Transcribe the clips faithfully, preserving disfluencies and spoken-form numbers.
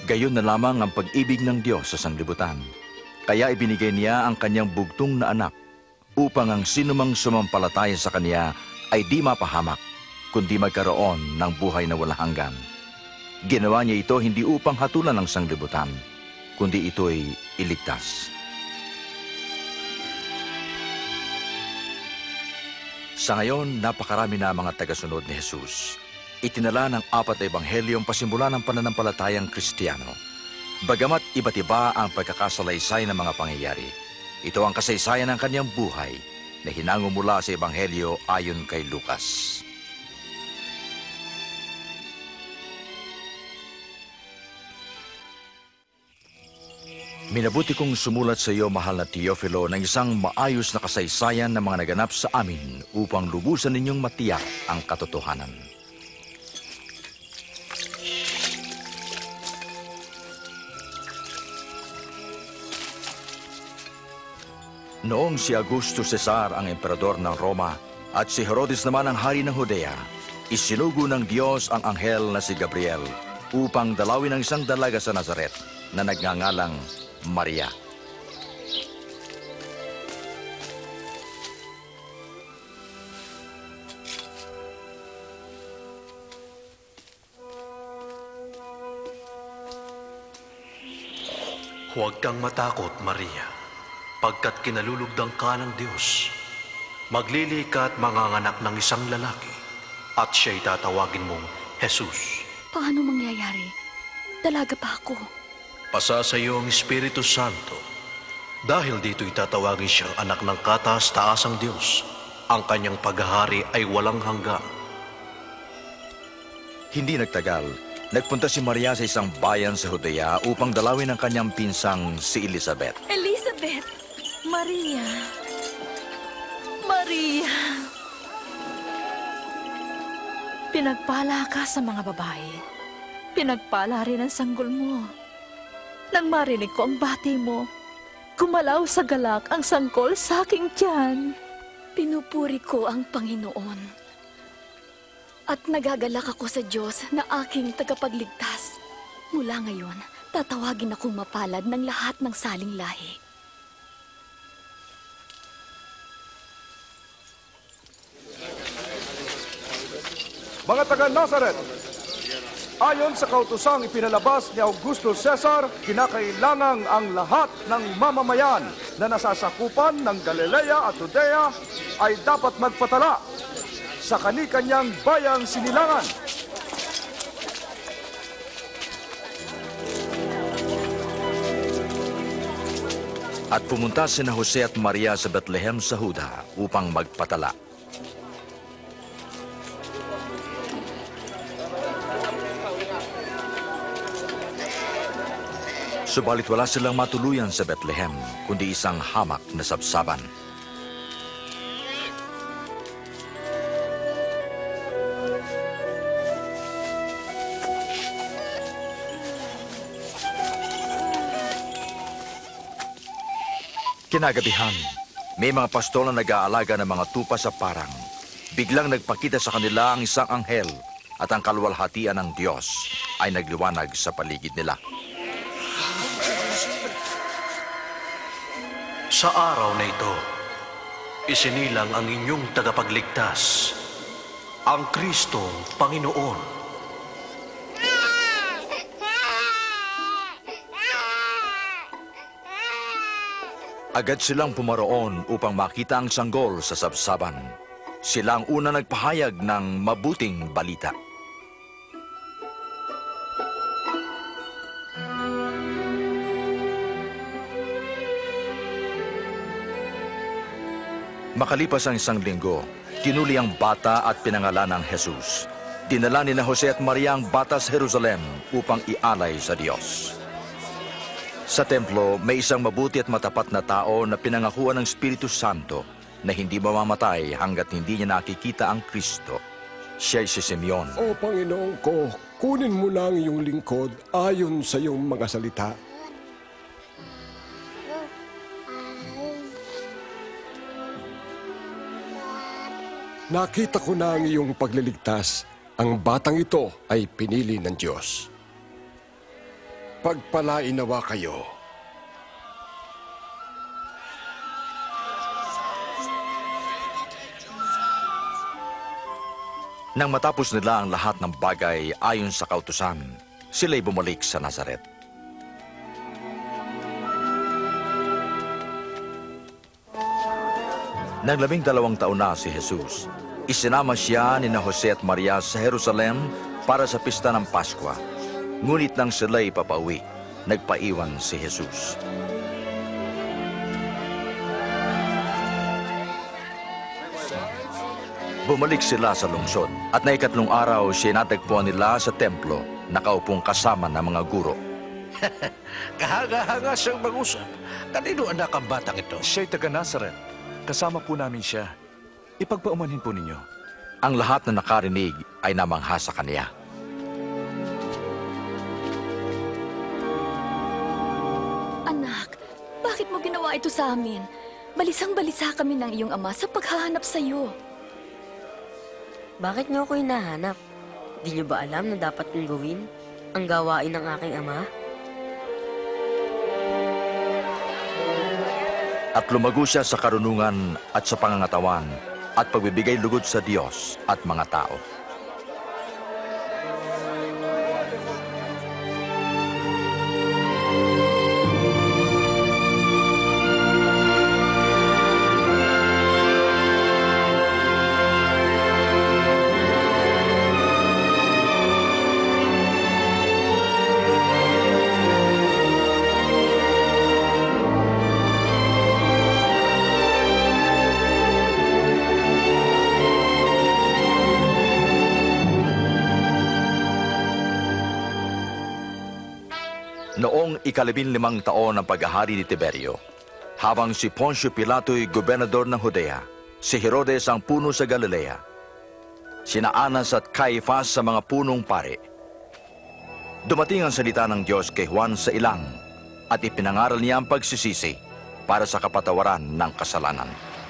Gayon na lamang ang pag-ibig ng Diyos sa sanglibutan. Kaya ibinigay niya ang kanyang bugtong na anak upang ang sinumang sumampalataya sa kanya ay di mapahamak, kundi magkaroon ng buhay na walang hanggan. Ginawa niya ito hindi upang hatulan ng sanglibutan, kundi ito'y iligtas. Sa ngayon, napakarami na mga tagasunod ni Jesus. Itinala ng apat na ebanghelyong pasimula ng pananampalatayang Kristiyano. Bagamat iba't iba ang pagkakasalaysay ng mga pangyayari, ito ang kasaysayan ng kanyang buhay na hinango mula sa ebanghelyo ayon kay Lucas. Minabuti kong sumulat sa iyo, mahal na Teofilo, ng isang maayos na kasaysayan ng mga naganap sa amin upang lubusan ninyong matiyak ang katotohanan. Noong si Augusto Cesar ang emperador ng Roma at si Herodes naman ang hari ng Judea, isinugo ng Diyos ang anghel na si Gabriel upang dalawin ang isang dalaga sa Nazaret na nagngangalang Maria. Huwag kang matakot, Maria, pagkat kinalulugdang ka ng Diyos. Maglili ka at manganganak ng isang lalaki, at siya'y tatawagin mong Jesus. Paano mangyayari? Dalaga pa ako. Pasa sa iyo ang Espiritu Santo. Dahil dito'y tatawagin siyang anak ng kataas-taasang Diyos. Ang kanyang paghahari ay walang hanggan. Hindi nagtagal, nagpunta si Maria sa isang bayan sa Judea upang dalawin ang kanyang pinsang si Elizabeth. Elizabeth! Maria! Maria! Pinagpala ka sa mga babae. Pinagpala rin ang sanggol mo. Nang marinig ko ang bati mo, gumalaw sa galak ang sanggol sa aking tiyan. Pinupuri ko ang Panginoon. At nagagalak ako sa Diyos na aking tagapagligtas. Mula ngayon, tatawagin akong mapalad ng lahat ng saling lahi. Mga taga-Nazaret, ayon sa kautosang ipinalabas ni Augusto Cesar, kinakailangang ang lahat ng mamamayan na nasasakupan ng Galilea at Judea ay dapat magpatala sa kani-kanyang bayang sinilangan. At pumunta sina Jose at Maria sa Bethlehem sa Huda upang magpatala. Subalit wala silang matuluyan sa Bethlehem, kundi isang hamak na sabsaban. Kinagabihan, may mga pastol na nag-aalaga ng mga tupa sa parang. Biglang nagpakita sa kanila ang isang anghel at ang kaluwalhatian ng Diyos ay nagliwanag sa paligid nila. Sa araw na ito, isinilang ang inyong tagapagligtas, ang Kristong Panginoon. Agad silang pumaroon upang makita ang sanggol sa sabsaban. Sila ang una nagpahayag ng mabuting balita. Makalipas ang isang linggo, tinuli ang bata at pinangalan ng Jesus. Dinala ni na Jose at Maria ang bata sa Jerusalem upang ialay sa Diyos. Sa templo, may isang mabuti at matapat na tao na pinangakuan ng Espiritu Santo na hindi mamamatay hanggat hindi niya nakikita ang Kristo. Siya'y si Simeon. O Panginoon ko, kunin mo na ang iyong lingkod ayon sa iyong mga salita. Nakita ko na ang iyong pagliligtas. Ang batang ito ay pinili ng Diyos. pagpalain nawa kayo. Nang matapos nila ang lahat ng bagay ayon sa kautusan, sila'y bumalik sa Nazaret. Nang labing dalawang taon na si Jesus, isinama siya ni na Jose at Maria sa Jerusalem para sa pista ng Paskwa. Ngunit nang sila'y papauwi, nagpaiwan si Jesus. Bumalik sila sa lungsod at na ikatlong araw siya natagpuan nila sa templo, nakaupong kasama ng mga guro. Kahanga-hanga siyang mag-usap. Kanino anak ang batang ito? Siya'y taga Nazaret. Kasama po namin siya. Ipagpaumanhin po ninyo. Ang lahat na nakarinig ay namangha sa kanya. Anak, bakit mo ginawa ito sa amin? Balisang-balisa kami ng iyong ama sa paghahanap sa iyo. Bakit niyo ako hinahanap? Di niyo ba alam na dapat kong gawin ang gawain ng aking ama? At lumago siya sa karunungan at sa pangangatawan at pagbibigay lugod sa Diyos at mga tao. Noong ikalabing limang taon ng paghahari ni Tiberio, habang si Poncio Pilato'y gobernador ng Judea, si Herodes ang puno sa Galilea, sina Anas at Caifás sa mga punong pari. Dumating ang salita ng Diyos kay Juan sa ilang at ipinangaral niya ang pagsisisi para sa kapatawaran ng kasalanan.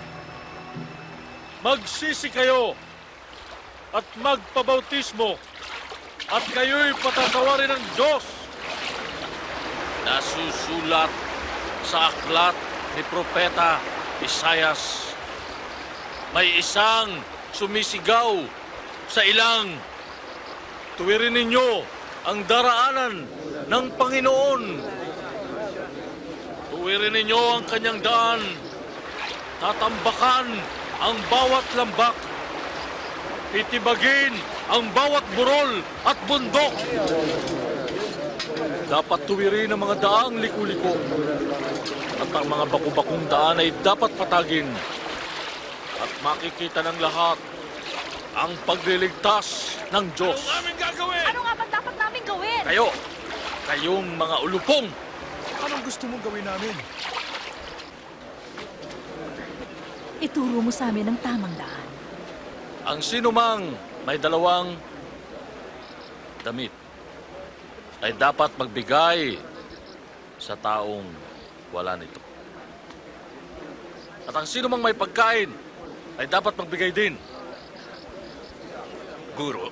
Magsisi kayo at magpabautismo at kayo'y patatawarin ng Diyos. Nasusulat sa aklat ni Propeta Isaias, may isang sumisigaw sa ilang, tuwirin ninyo ang daraanan ng Panginoon. Tuwirin ninyo ang kanyang daan, tatambakan ang bawat lambak, itibagin ang bawat burol at bundok. Dapat tuwirin ang mga daang liku-liko at ang mga baku-bakong daan ay dapat patagin at makikita ng lahat ang pagliligtas ng Diyos. Ano aming gagawin? Ano nga ba dapat namin gawin? Kayo, kayong mga ulupong. Anong gusto mong gawin namin? Ituro mo sa amin ang tamang daan. Ang sinumang may dalawang damit ay dapat magbigay sa taong wala nito. At ang sino mang may pagkain ay dapat magbigay din. Guro,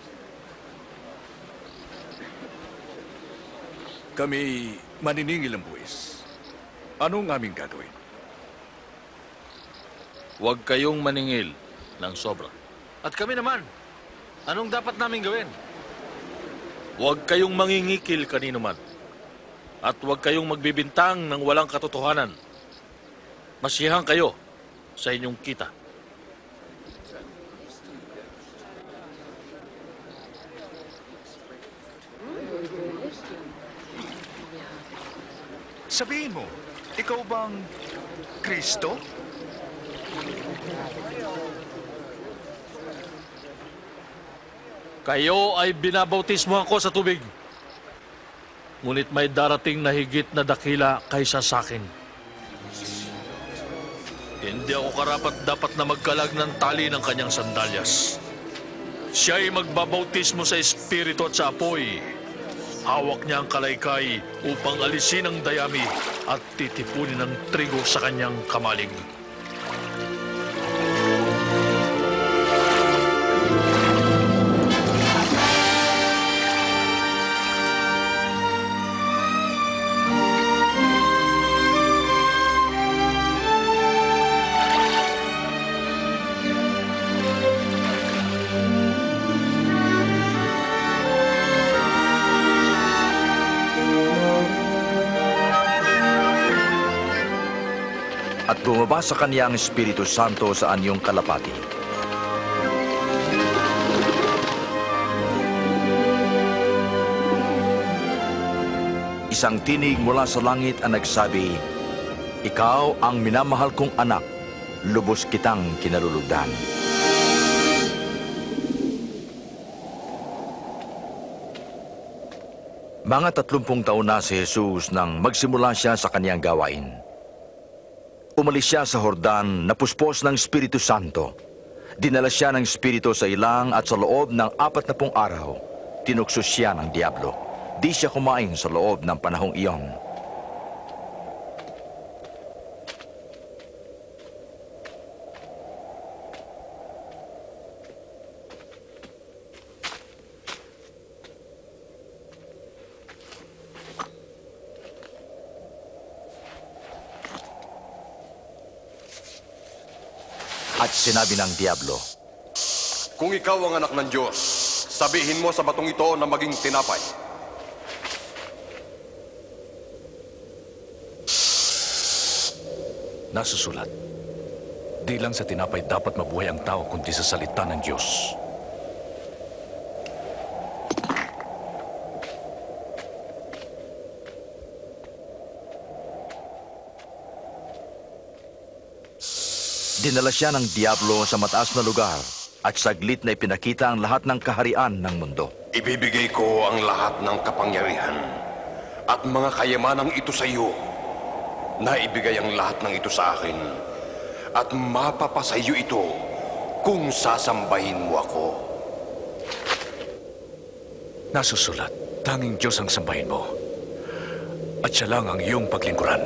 Kami maniningil ng buwis. Anong aming gagawin? Huwag kayong maningil ng sobra. At kami naman, anong dapat namin gawin? Huwag kayong mangingikil kanino man. At huwag kayong magbibintang ng walang katotohanan. Masiyahan kayo sa inyong kita. Sabihin mo, ikaw bang Kristo? Kayo ay binabautismohan ko sa tubig. Ngunit may darating na higit na dakila kaysa sa akin. Hindi ako karapat dapat na magkalag ng tali ng kanyang sandalyas. Siya ay magbabautismo sa Espiritu at sa apoy. Hawak niya ang kalaykay upang alisin ang dayami at titipunin ang trigo sa kanyang kamalig. bumaba sa kanya ang Espiritu Santo sa anyong kalapati. Isang tinig mula sa langit ang nagsabi, "Ikaw ang minamahal kong anak, lubos kitang kinalulugdan." Mga tatlumpung taon na si Jesus nang magsimula siya sa kaniyang gawain. Umalis siya sa Jordan na puspos ng Espiritu Santo. Dinala siya ng Espiritu sa ilang at sa loob ng apat na pung araw, tinukso siya ng Diablo. Di siya kumain sa loob ng panahong iyon. At sinabi ng Diablo, "Kung ikaw ang anak ng Diyos, sabihin mo sa batong ito na maging tinapay." Nasusulat, di lang sa tinapay dapat mabuhay ang tao kundi sa salita ng Diyos. dinala siya ng Diablo sa mataas na lugar at saglit na ipinakita ang lahat ng kaharian ng mundo. Ibibigay ko ang lahat ng kapangyarihan at mga kayamanang ito sa iyo. Naibigay ang lahat ng ito sa akin at mapapasa iyo ito kung sasambahin mo ako. Nasusulat, tanging Diyos ang sambahin mo at siya lang ang iyong paglingkuran.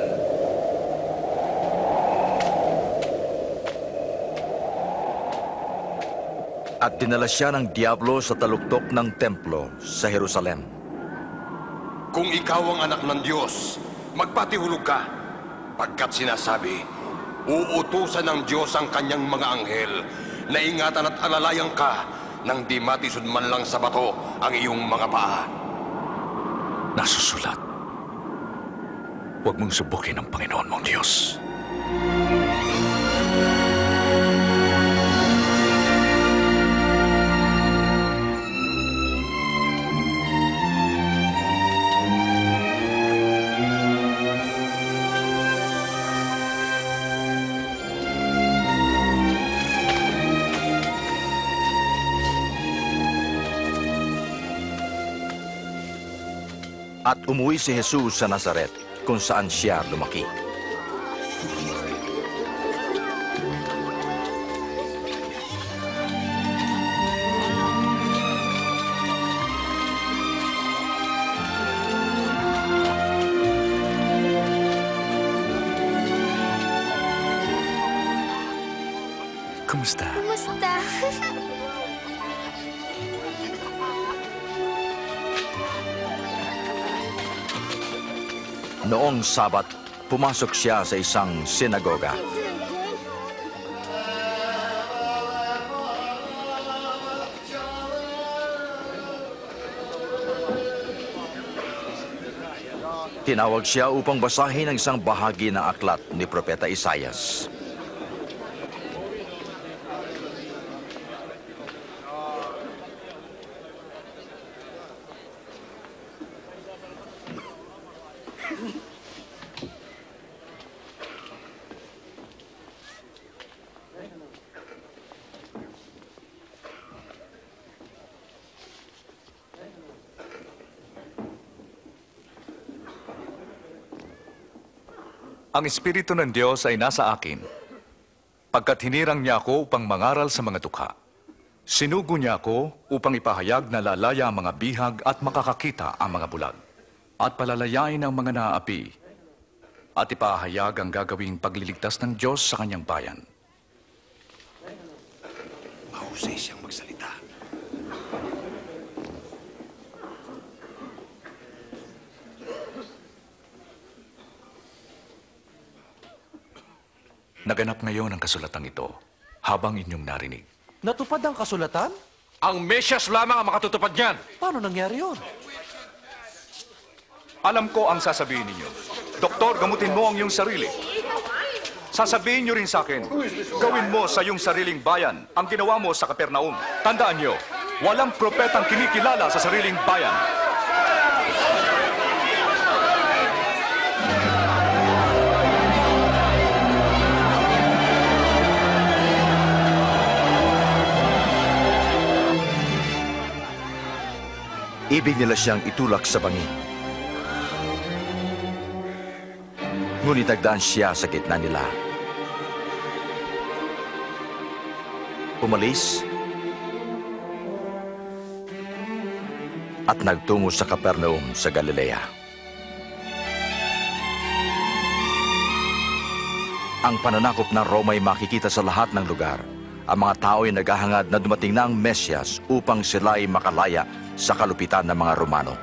At dinala siya ng Diablo sa taluktok ng templo sa Jerusalem. Kung ikaw ang anak ng Diyos, magpatihulog ka, pagkat sinasabi, uutusan ng Diyos ang kanyang mga anghel na ingatan at alalayan ka nang di matisod man lang sa bato ang iyong mga paa. Nasusulat, huwag mong subukin ang Panginoon mong Diyos. At umuwi si Jesus sa Nazaret, kung saan siya lumaki. Kumusta? Kumusta? Noong Sabat, pumasok siya sa isang sinagoga. Tinawag siya upang basahin ang isang bahagi ng aklat ni Propeta Isaias. Ang Espiritu ng Diyos ay nasa akin, pagkat hinirang niya ako upang mangaral sa mga dukha. Sinugo niya ako upang ipahayag na lalaya ang mga bihag at makakakita ang mga bulag, at palalayain ang mga naaapi, at ipahayag ang gagawing pagliligtas ng Diyos sa kanyang bayan. Mahusay siyang magsalita. Naganap ngayon ang kasulatang ito habang inyong narinig. Natupad ang kasulatan? Ang Mesyas lamang ang makatutupad niyan. Paano nangyari yun? Alam ko ang sasabihin ninyo. Doktor, gamutin mo ang iyong sarili. sasabihin niyo rin sa akin, gawin mo sa iyong sariling bayan ang ginawa mo sa Kapernaum. Tandaan niyo, walang propetang kinikilala sa sariling bayan. Ibig nila siyang itulak sa bangin. Ngunit nagdaan siya sa gitna nila. Umalis at nagtungo sa Capernaum sa Galilea. Ang pananakop ng Roma ay makikita sa lahat ng lugar. Ang mga tao ay naghahangad na dumating na ang Mesyas upang sila ay makalaya sa kalupitan ng mga Romano.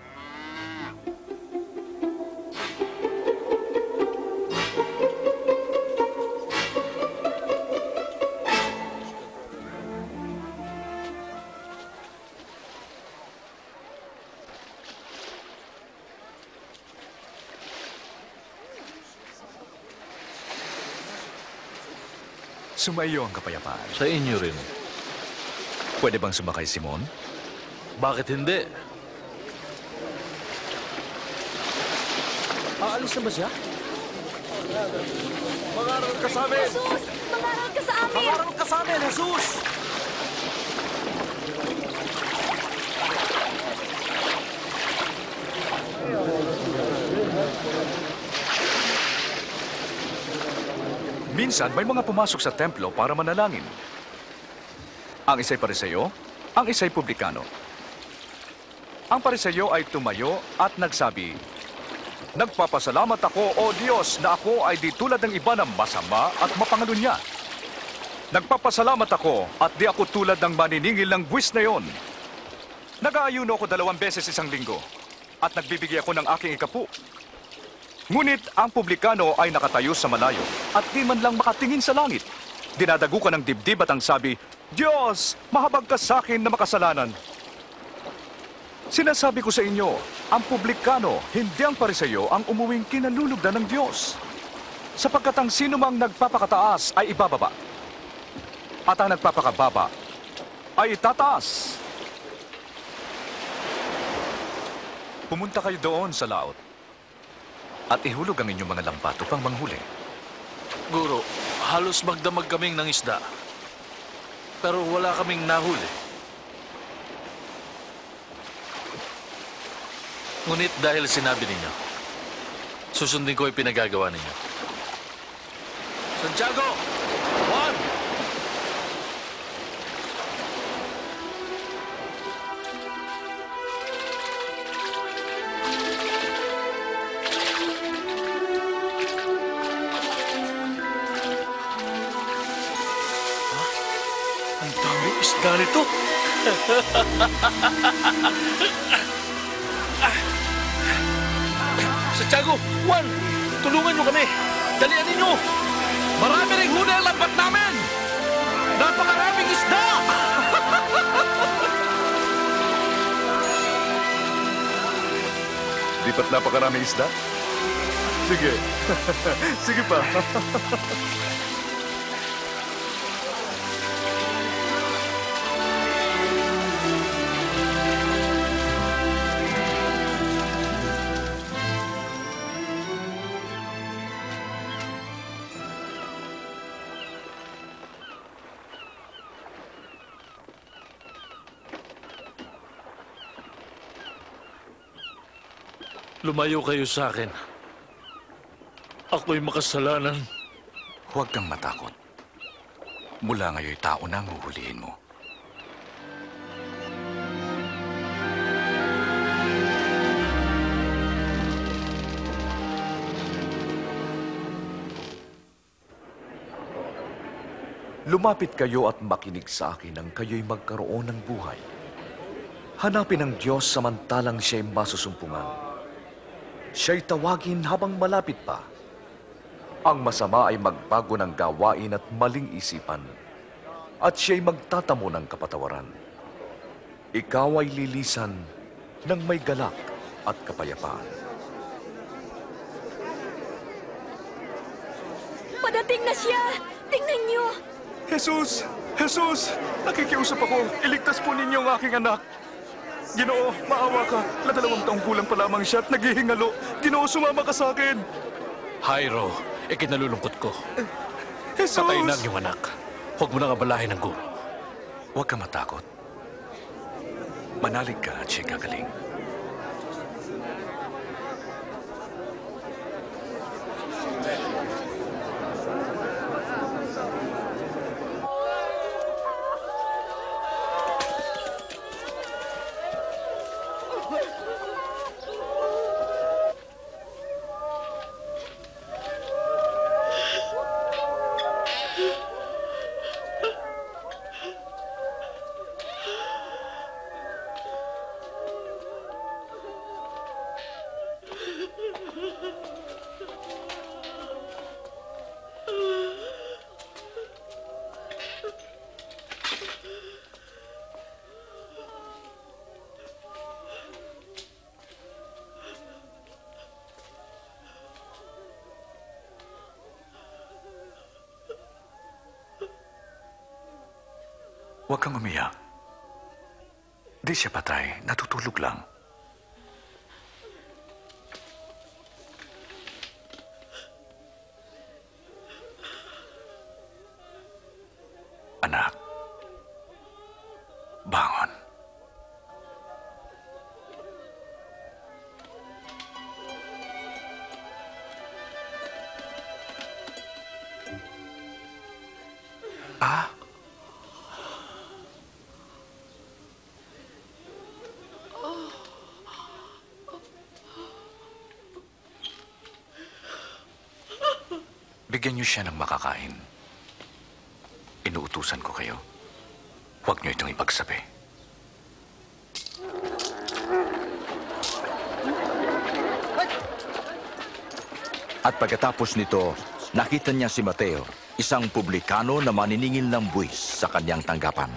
Sumaiyo ang kapayapaan. Sa inyo rin. Pwede bang sumakay, Simon? Bakit hindi? Aalis na ba siya? Mangaral ka sa amin! Jesus! Mangaral ka sa amin! Mangaral ka sa amin, Jesus! Minsan, may mga pumasok sa templo para manalangin. Ang isa'y pariseyo, ang isa'y publikano. Ang pariseyo ay tumayo at nagsabi, "Nagpapasalamat ako, O Diyos, na ako ay di tulad ng iba na masama at mapangalunya. Nagpapasalamat ako at di ako tulad ng maniningil ng buwis na yon. Nag-aayuno ako dalawang beses isang linggo at nagbibigay ako ng aking ikapu. Ngunit ang publikano ay nakatayo sa malayo at di man lang makatingin sa langit. Dinadagukan ng dibdib at ang sabi, Diyos, mahabag ka sa akin na makasalanan. Sinasabi ko sa inyo, ang publikano, hindi ang pariseyo, ang umuwing kinalulugdan ng Diyos. Sapagkat ang sino mang nagpapakataas ay ibababa. At ang nagpapakababa ay itataas. Pumunta kayo doon sa laot at ihulog ang inyong mga lambat upang manghuli. Guro, halos magdamag kaming ng isda. Pero wala kaming nahuli. Ngunit dahil sinabi ninyo, susundin ko yung pinagagawa ninyo. Santiago! Juan! Ang daming isda nito! Santiago! Juan! Tulungan nyo kami! Dalian ninyo! Marami ring huli ang lambat namin! Napakaraming isda! Di ba't napakaraming isda? Sige. Sige pa. Lumayo kayo sa akin. Ako'y makasalanan. Huwag kang matakot. Mula ngayon, tao na ang huhulihin mo. Lumapit kayo at makinig sa akin nang kayo'y magkaroon ng buhay. Hanapin ang Diyos samantalang siya'y masusumpungan. Siya'y tawagin habang malapit pa. Ang masama ay magbago ng gawain at maling isipan, at siya'y magtatamo ng kapatawaran. Ikaw ay lilisan ng may galak at kapayapaan. Padating na siya! Tingnan niyo! Jesus! Jesus! Nakikiusap ako. Iligtas po ninyo ang aking anak. Ginoo, maawa ka. Ladalawang taong gulang pa lamang siya at naghihingalo. Ginoo, sumama ka sa akin. Jairo, ikinalulungkot ko. Jesus! Patay na ang iyong anak. Huwag mo nang abalahin ang guro. Huwag ka matakot. Manalig ka at siya'y gagaling. Huwag kang umiyak. Di siya patay, natutulog lang. Anak, bangon. Ah? Bigyan niyo siya ng makakain. Inuutusan ko kayo. Huwag niyo itong ipagsabi. At pagkatapos nito, nakita niya si Mateo, isang publikano na maniningil ng buwis sa kanyang tanggapan.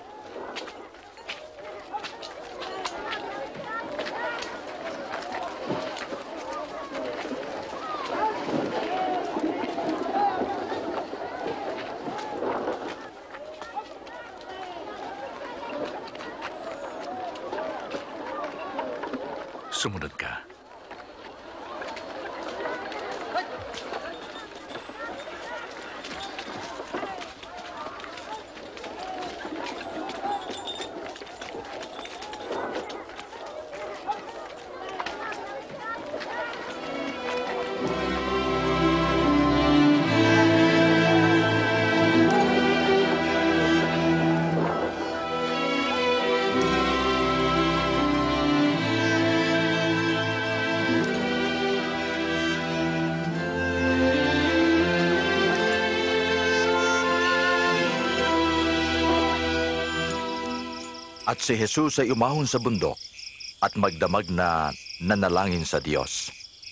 Sumunod ka. At si Jesus ay umahon sa bundok at magdamag na nanalangin sa Diyos.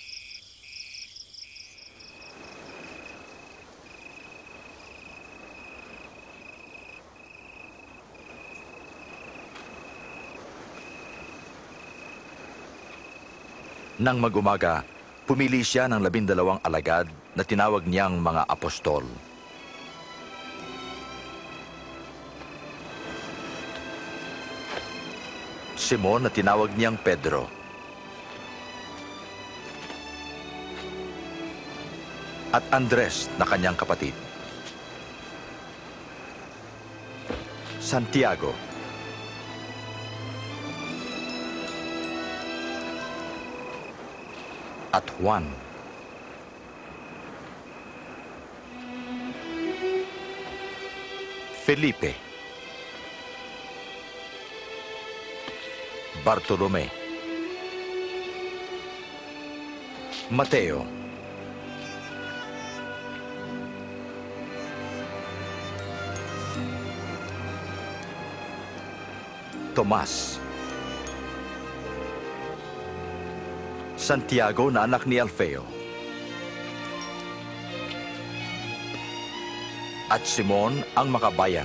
Nang mag-umaga, pumili siya ng labindalawang alagad na tinawag niyang mga apostol. Simon na tinawag niyang Pedro. At Andres na kanyang kapatid. Santiago. At Juan. Felipe. Bartolome. Mateo. Tomas. Santiago na anak ni Alfeo. At Simon ang makabayan.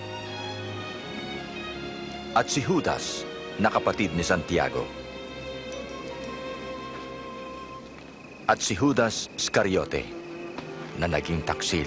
At si Judas na kapatid ni Santiago. At si Judas Iscariote na naging taksil.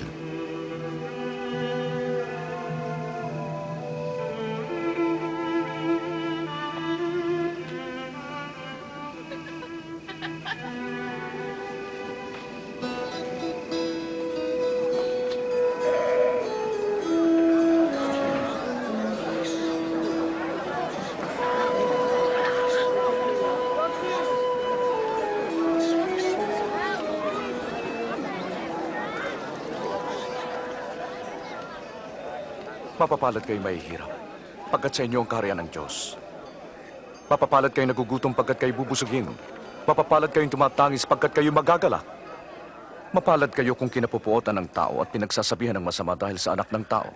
Mapapalad kayo mahihirap, pagkat sa inyo ang kaharian ng Diyos. Mapapalad kayo nagugutom pagkat kayo bubusugin. Mapapalad kayong tumatangis pagkat kayo magagalak. Mapalad kayo kung kinapupuotan ng tao at pinagsasabihan ng masama dahil sa anak ng tao.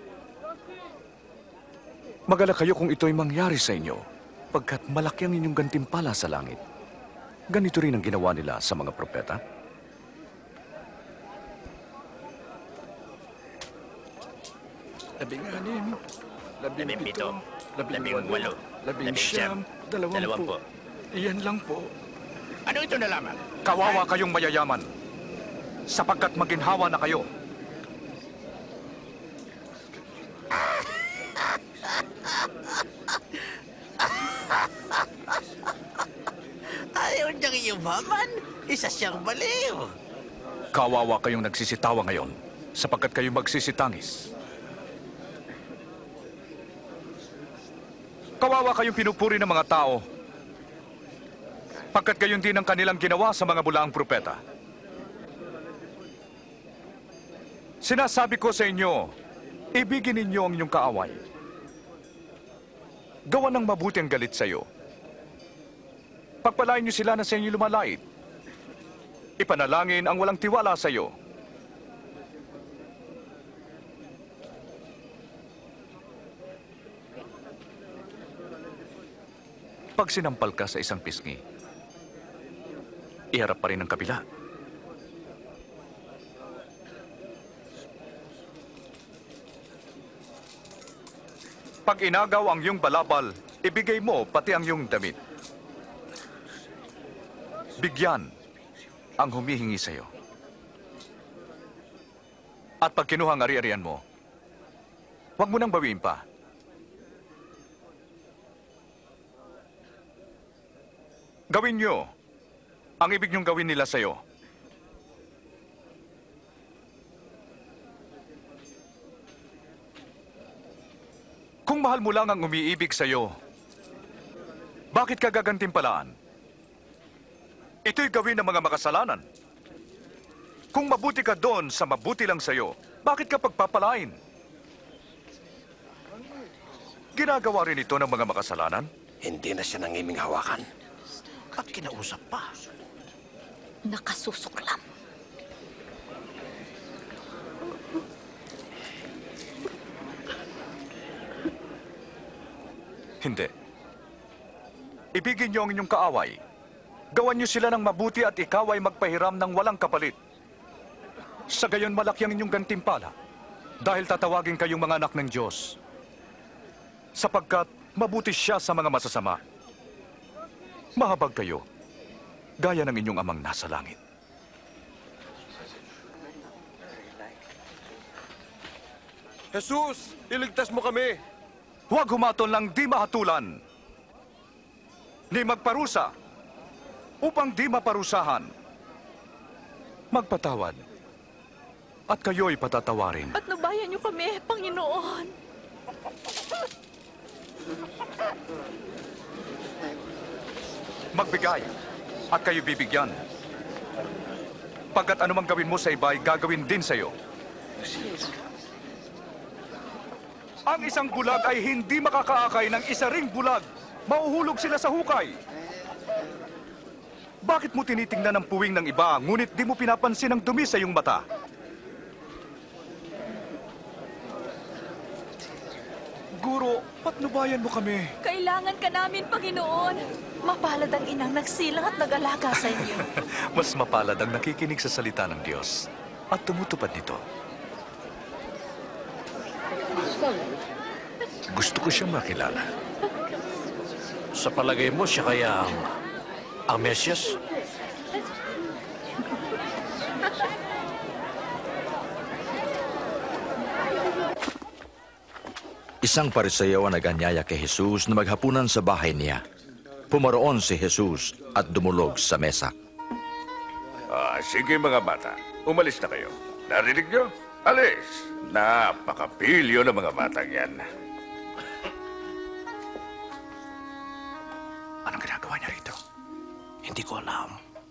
Magalak kayo kung ito'y mangyari sa inyo, pagkat malaki ang inyong gantimpala sa langit. Ganito rin ang ginawa nila sa mga propeta. Labing anim, labing Labing pito, pito, labing labing walo, walo, labing labing siyam, siyam, dalawang dalawang po. po. Iyan lang po. Ano ito na lamang? Kawawa kayong mayayaman, sapagkat maginhawa na kayo. Ayaw niyang yumaman. Isa siyang baliw. Kawawa kayong nagsisitawa ngayon, sapagkat kayo magsisitangis. Kawawa kayong pinupuri ng mga tao, pagkat gayon din ang kanilang ginawa sa mga bulaang propeta. Sinasabi ko sa inyo, ibigin ninyo ang inyong kaaway. Gawan ng mabuti ang galit sa iyo. Pagpalain niyo sila na sa inyo lumalait. Ipanalangin ang walang tiwala sa iyo. Pag sinampal ka sa isang pisngi, iharap pa rin ang kabila. Pag inagaw ang iyong balabal, ibigay mo pati ang iyong damit. Bigyan ang humihingi sa iyo. At pag kinuha ang ari-arian mo, huwag mo nang bawiin pa. Gawin niyo ang ibig niyong gawin nila sa iyo. Kung mahal mo lang ang umiibig sa iyo, bakit ka gagantimpalaan? Ito'y gawin ng mga makasalanan. Kung mabuti ka doon sa mabuti lang sa iyo, bakit ka pagpapalain? Ginagawa rin ito ng mga makasalanan? Hindi na siya nangiming hawakan. At kinausap pa. Nakasusuklam. Hindi. Ibigin niyo ang inyong kaaway. Gawan niyo sila ng mabuti at ikaw ay magpahiram ng walang kapalit. Sa gayon malaki ang inyong gantimpala dahil tatawagin kayong mga anak ng Diyos. Sapagkat mabuti siya sa mga masasama. Mahabag kayo, gaya ng inyong amang nasa langit. Jesus, iligtas mo kami. Huwag humatol ng di mahatulan, ni magparusa, upang di maparusahan. Magpatawad, at kayo'y patatawarin. Patnubayan niyo kami, Panginoon. Magbigay, at kayo bibigyan. Pagkat anumang gawin mo sa iba ay gagawin din sa iyo. Ang isang bulag ay hindi makakaakay ng isa ring bulag. Mauhulog sila sa hukay. Bakit mo tinitingnan ang puwing ng iba, ngunit di mo pinapansin ang dumi sa iyong mata? Guro, patnubayan mo kami. Kailangan ka namin, Panginoon. Mapalad ang inang nagsilang at nag-alaga sa inyo. Mas mapalad ang nakikinig sa salita ng Diyos at tumutupad nito. Gusto ko siyang makilala. Sa palagay mo, siya kaya ang, ang Mesyas? Isang Pariseo ang naganyaya kay Jesus na maghapunan sa bahay niya. Pumaroon si Jesus at dumulog sa mesa. Ah, sige mga bata, umalis na kayo. Narinig nyo? Alis! Napakapilyo ng mga batang yan. Anong ginagawa niya rito? Hindi ko alam.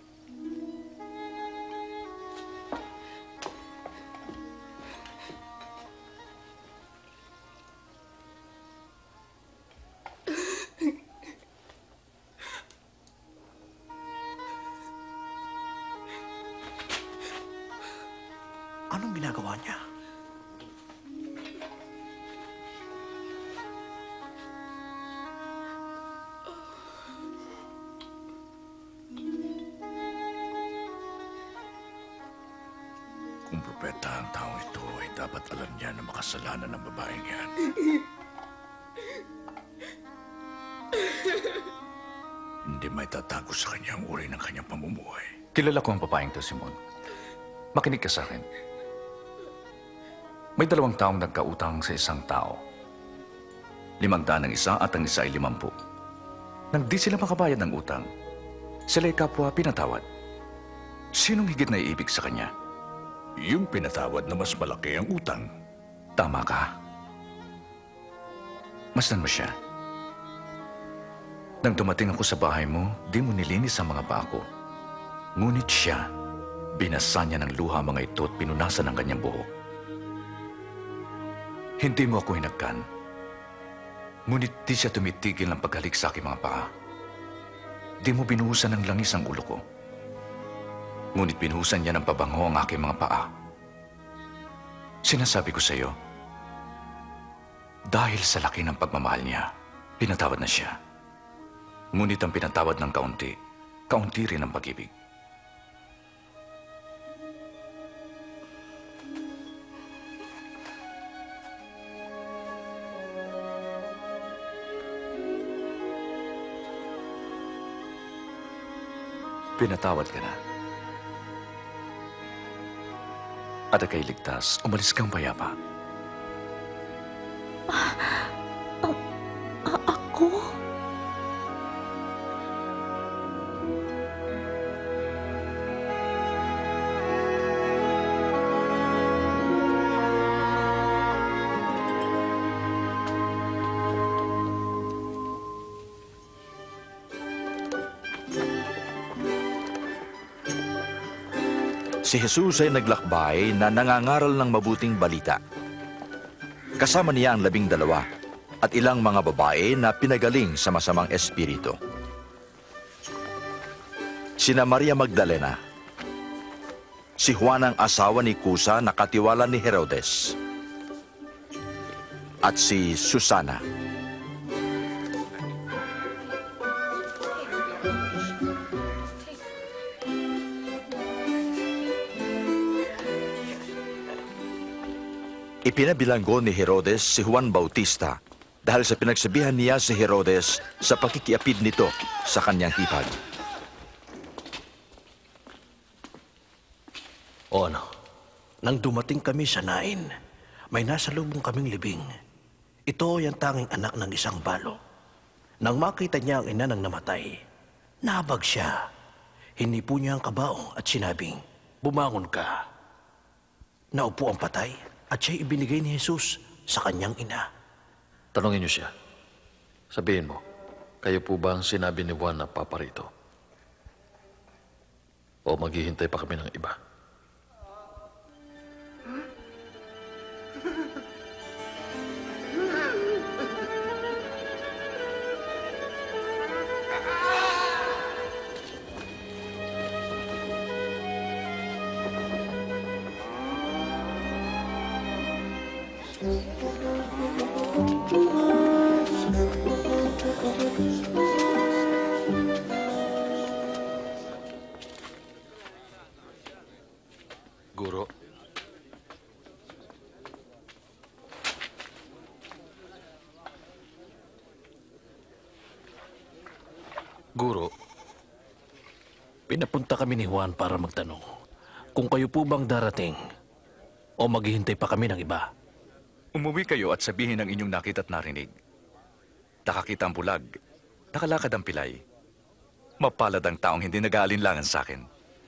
Anong ginagawa niya? Kung propeta ang taong ito, ay dapat alam niya na makasalanan ng babaeng yan. Hindi may tatago sa kanya ang uri ng kanyang pamumuhay. Kilala ko ang babaeng to, Simon. Makinig ka sa akin. May dalawang taong nagkautang sa isang tao. Limang daan ang isa at ang isa ay limampu. Nang di sila makabayad ng utang, sila'y kapwa pinatawad. Sinong higit na iibig sa kanya? Yung pinatawad na mas malaki ang utang. Tama ka. Masdan mo siya. Nang dumating ako sa bahay mo, di mo nilinis ang mga paa ko. Ngunit siya, binasa niya ng luha mga ito at pinunasan ang kanyang buhok. Hindi mo ako hinagkan. Ngunit di siya tumitigil ng paghalik sa aking mga paa. Di mo binuhusan ng langis ang ulo ko. Ngunit binuhusan niya ng pabango ang aking mga paa. Sinasabi ko sa iyo, dahil sa laki ng pagmamahal niya, pinatawad na siya. Ngunit ang pinatawad ng kaunti, kaunti rin ang pag-ibig. Pinatawad ka na. At ika'y ligtas, umalis kang payapa. Ah, ah, ah, ako? Si Jesus ay naglakbay na nangangaral ng mabuting balita. Kasama niya ang labing dalawa at ilang mga babae na pinagaling sa masamang espiritu. Sina Maria Magdalena, si Juan ang asawa ni Kusa na katiwala ni Herodes, at si Susana. Ipinabilanggo ni Herodes si Juan Bautista dahil sa pinagsabihan niya si Herodes sa pakikiapid nito sa kanyang hipag. O ano, nang dumating kami sa Nain, may nasalubong kaming libing. Ito ay ang tanging anak ng isang balo. Nang makita niya ang ina ng namatay, nahabag siya. Hinipo niya ang kabaong at sinabing, "Bumangon ka." Naupo ang patay at siya'y ibinigay ni Jesus sa kanyang ina. Tanungin niyo siya. Sabihin mo, kayo po ba ang sinabi ni Juan na paparito? O maghihintay pa kami ng iba? Guro. Guro, pinapunta kami ni Juan para magtanong kung kayo po bang darating o maghihintay pa kami ng iba. Umuwi kayo at sabihin ang inyong nakita at narinig. Nakakita ang bulag, nakalakad ang pilay. Mapalad ang taong hindi nag-aalinlangan sa akin.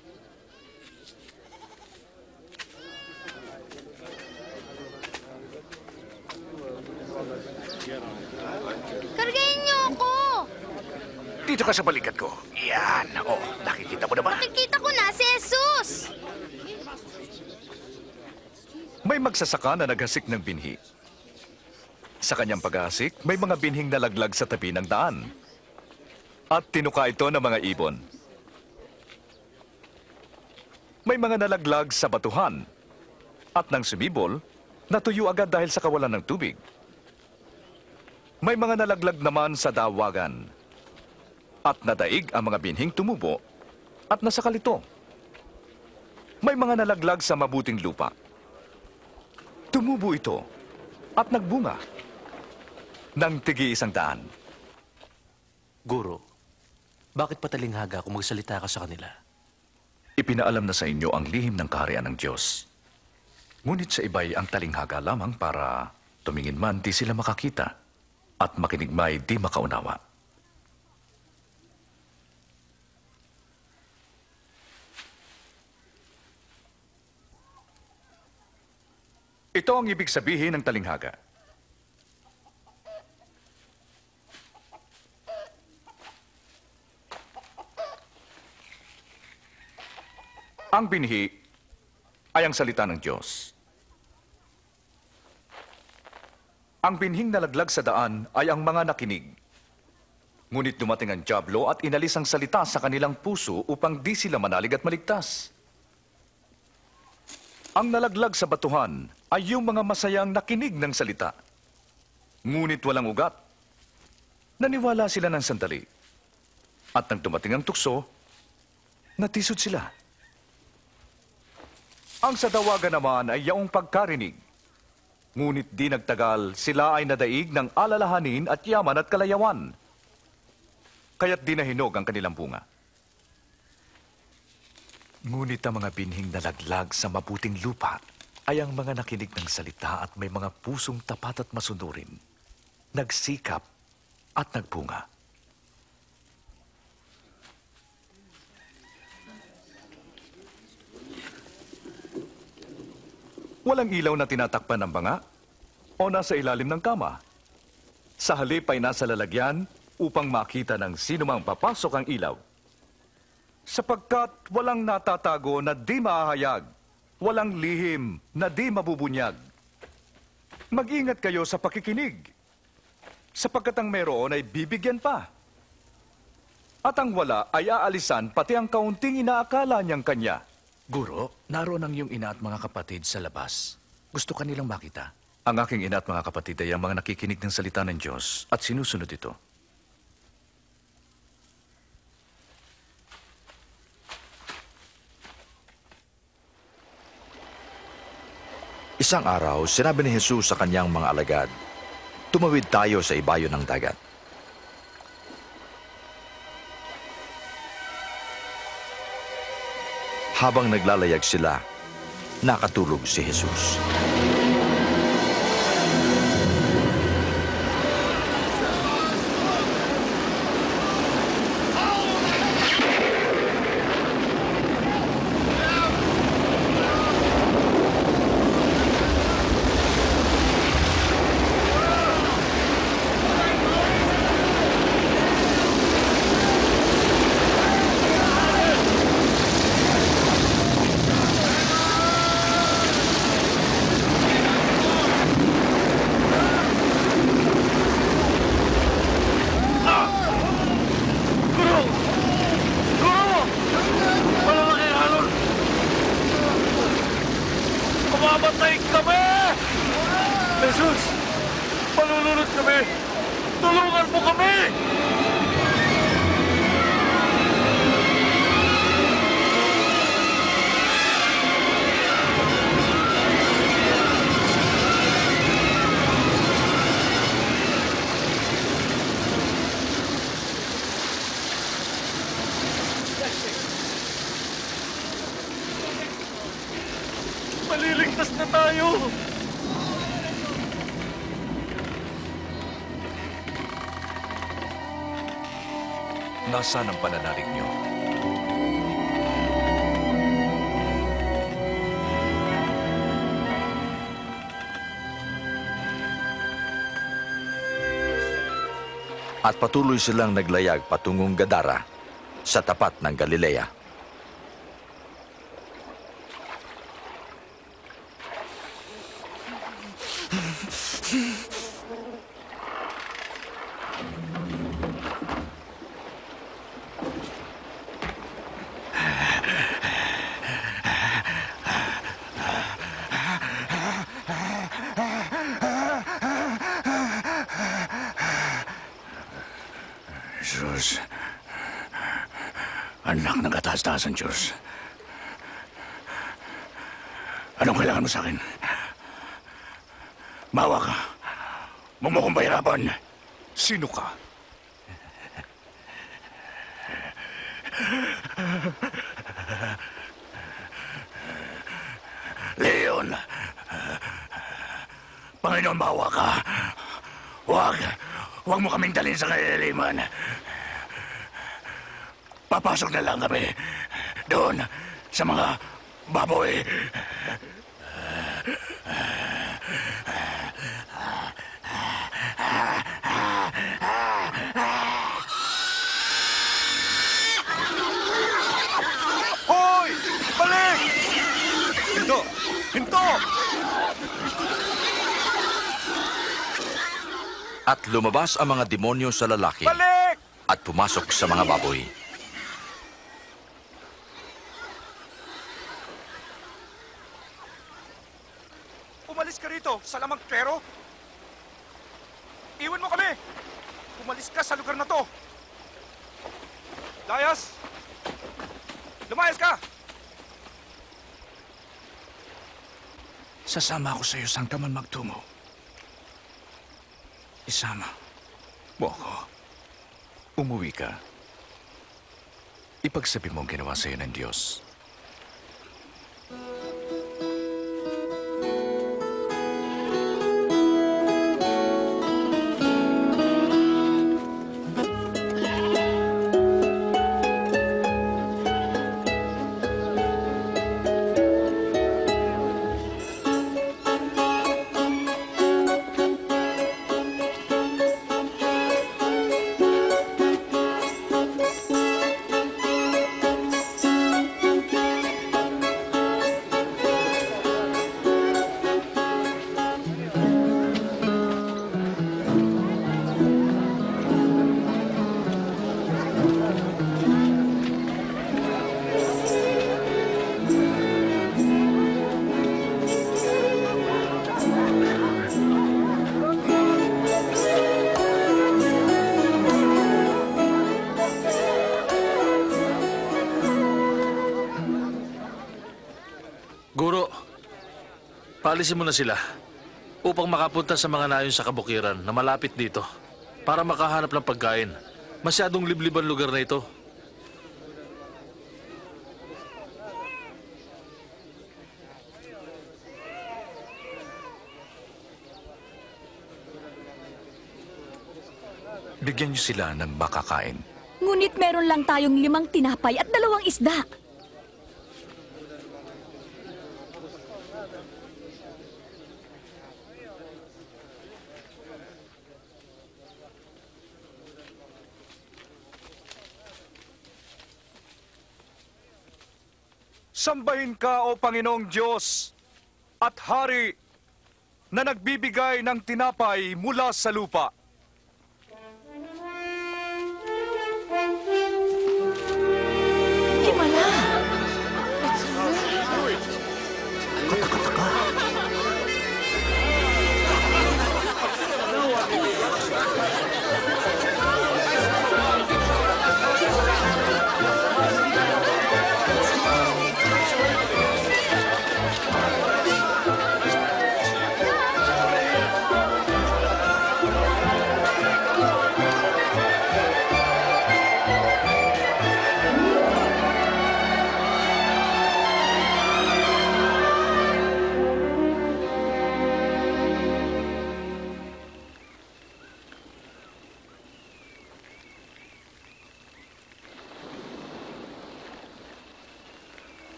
Kargahin niyo ako! Dito ka sa balikat ko. Yan. Oh, nakikita mo na ba? Nakikita ko na si Jesus! May magsasaka na naghasik ng binhi. Sa kanyang paghahasik, may mga binhing nalaglag sa tabi ng daan. At tinuka ito ng mga ibon. May mga nalaglag sa batuhan. At nang sumibol, natuyo agad dahil sa kawalan ng tubig. May mga nalaglag naman sa dawagan. At nadaig ang mga binhing tumubo at nasakalito. May mga nalaglag sa mabuting lupa. Tumubo ito at nagbunga ng tigi isang daan. Guro, bakit patalinghaga kung magsalita ka sa kanila? Ipinaalam na sa inyo ang lihim ng kaharian ng Diyos. Ngunit sa iba'y ang talinghaga lamang para tumingin man di sila makakita at makinig may di makaunawa. Ito ang ibig sabihin ng talinghaga. Ang binhi ay ang salita ng Diyos. Ang binhing nalaglag sa daan ay ang mga nakinig. Ngunit dumating ang dyablo at inalis ang salita sa kanilang puso upang di sila manalig at maligtas. Ang nalaglag sa batuhan ay yung mga masayang nakinig ng salita. Ngunit walang ugat. Naniwala sila ng sandali. At nang dumating ang tukso, natisod sila. Ang sa dawagan naman ay yaong pagkarinig. Ngunit di nagtagal, sila ay nadaig ng alalahanin at yaman at kalayawan. Kaya't di nahinog ang kanilang bunga. Ngunit ang mga binhing nalaglag sa mabuting lupa ay ang mga nakinig ng salita at may mga pusong tapat at masunurin, nagsikap at nagbunga. Walang ilaw na tinatakpan ng banga o nasa ilalim ng kama. Sa halip ay nasa lalagyan upang makita ng sino mang papasok ang ilaw. Sapagkat walang natatago na di mahahayag, walang lihim na di mabubunyag. Mag-ingat kayo sa pakikinig, sapagkat ang meron ay bibigyan pa. At ang wala ay aalisan pati ang kaunting inaakala niyang kanya. Guro, naroon ang iyong ina at mga kapatid sa labas. Gusto ka nilang makita. Ang aking ina at mga kapatid ay ang mga nakikinig ng salita ng Diyos at sinusunod ito. Isang araw, sinabi ni Jesus sa kanyang mga alagad, "Tumawid tayo sa ibayo ng dagat." Habang naglalayag sila, nakatulog si Jesus. Maliligtas na tayo! Nasaan ang pananalig niyo? At patuloy silang naglayag patungong Gadara sa tapat ng Galilea. Jesus, anak ng kataas-taasan Diyos. Anong kailangan mo sa akin? Mawa ka. Huwag mo kong pahirapan. Sino ka? Leon, Panginoon, mawa ka. Huwag, huwag mo kaming dalhin sa kailaliman. Papasok na lang kami doon sa mga baboy. Hoy! Balik! Hinto! Hinto! At lumabas ang mga demonyo sa lalaki Balik! at pumasok sa mga baboy. Umalis ka rito sa lamang pero. Iwan mo kami! Umalis ka sa lugar na to! Layas! Lumayas ka! Sasama ako sa iyo saan ka man magtungo. Isama mo ako. Umuwi ka. Ipagsabi mo ang ginawa sa iyo ng Diyos. Guro, paalisin mo na sila upang makapunta sa mga nayon sa kabukiran na malapit dito para makahanap ng pagkain. Masyadong liblib ang lugar na ito. Bigyan niyo sila ng makakain. Ngunit meron lang tayong limang tinapay at dalawang isda. Sambahin ka, O Panginoong Diyos, at Hari na nagbibigay ng tinapay mula sa lupa. Himala!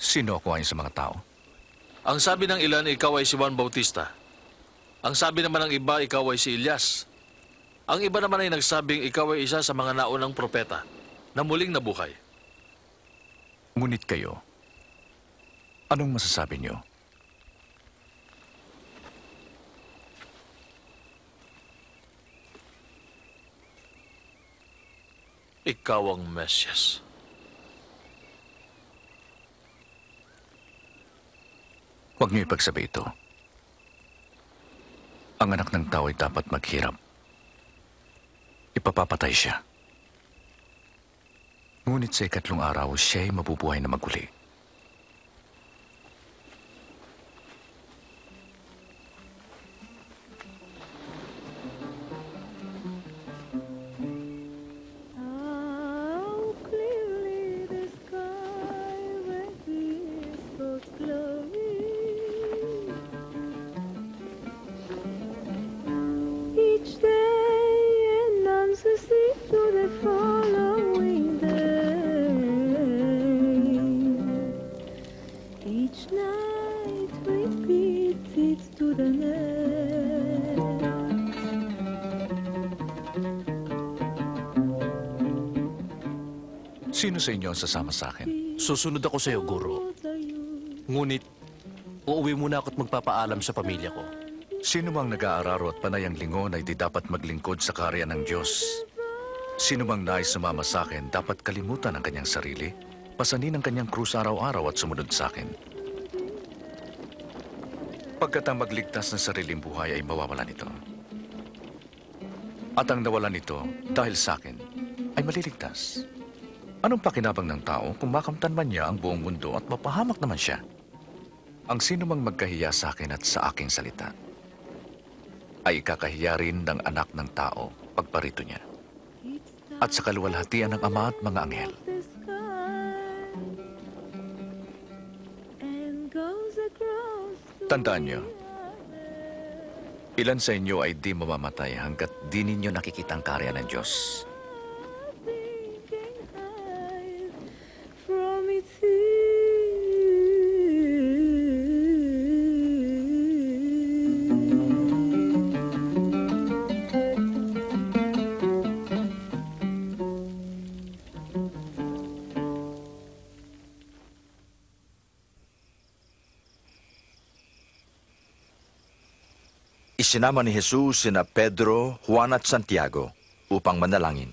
Sino ako ayon sa mga tao? Ang sabi ng ilan, ikaw ay si Juan Bautista. Ang sabi naman ng iba, ikaw ay si Elias. Ang iba naman ay nagsabing ikaw ay isa sa mga naunang propeta na muling nabuhay. Ngunit kayo, anong masasabi niyo? Ikaw ang Mesyas. Huwag niyo ipagsabi ito. Ang anak ng tao ay dapat maghirap. Ipapapatay siya. Ngunit sa ikatlong araw, siya ay mabubuhay na maguli. Sino sa inyo ang sasama sa akin? Susunod ako sa iyo, Guro. Ngunit, uuwi muna ako at magpapaalam sa pamilya ko. Sino mang nag-aararo at panay ang lingon ay di dapat maglingkod sa karya ng Diyos. Sino mang nais sumama sa akin, dapat kalimutan ang kanyang sarili, pasanin ang kanyang krus araw-araw at sumunod sa akin. Pagkat ang magligtas ng sariling buhay ay mawawalan ito. At ang nawalan nito dahil sa akin ay maliligtas. Anong pakinabang ng tao kung makamtan man niya ang buong mundo at mapahamak naman siya? Ang sino mang magkahiya sa akin at sa aking salita ay ikakahiya rin ng anak ng tao pagparito niya at sa kaluwalhatian ng Ama at mga anghel. Tandaan niyo, ilan sa inyo ay di mamamatay hanggat di ninyo nakikita ang karya ng Diyos. Isinama ni Jesus sina Pedro, Juan at Santiago upang manalangin.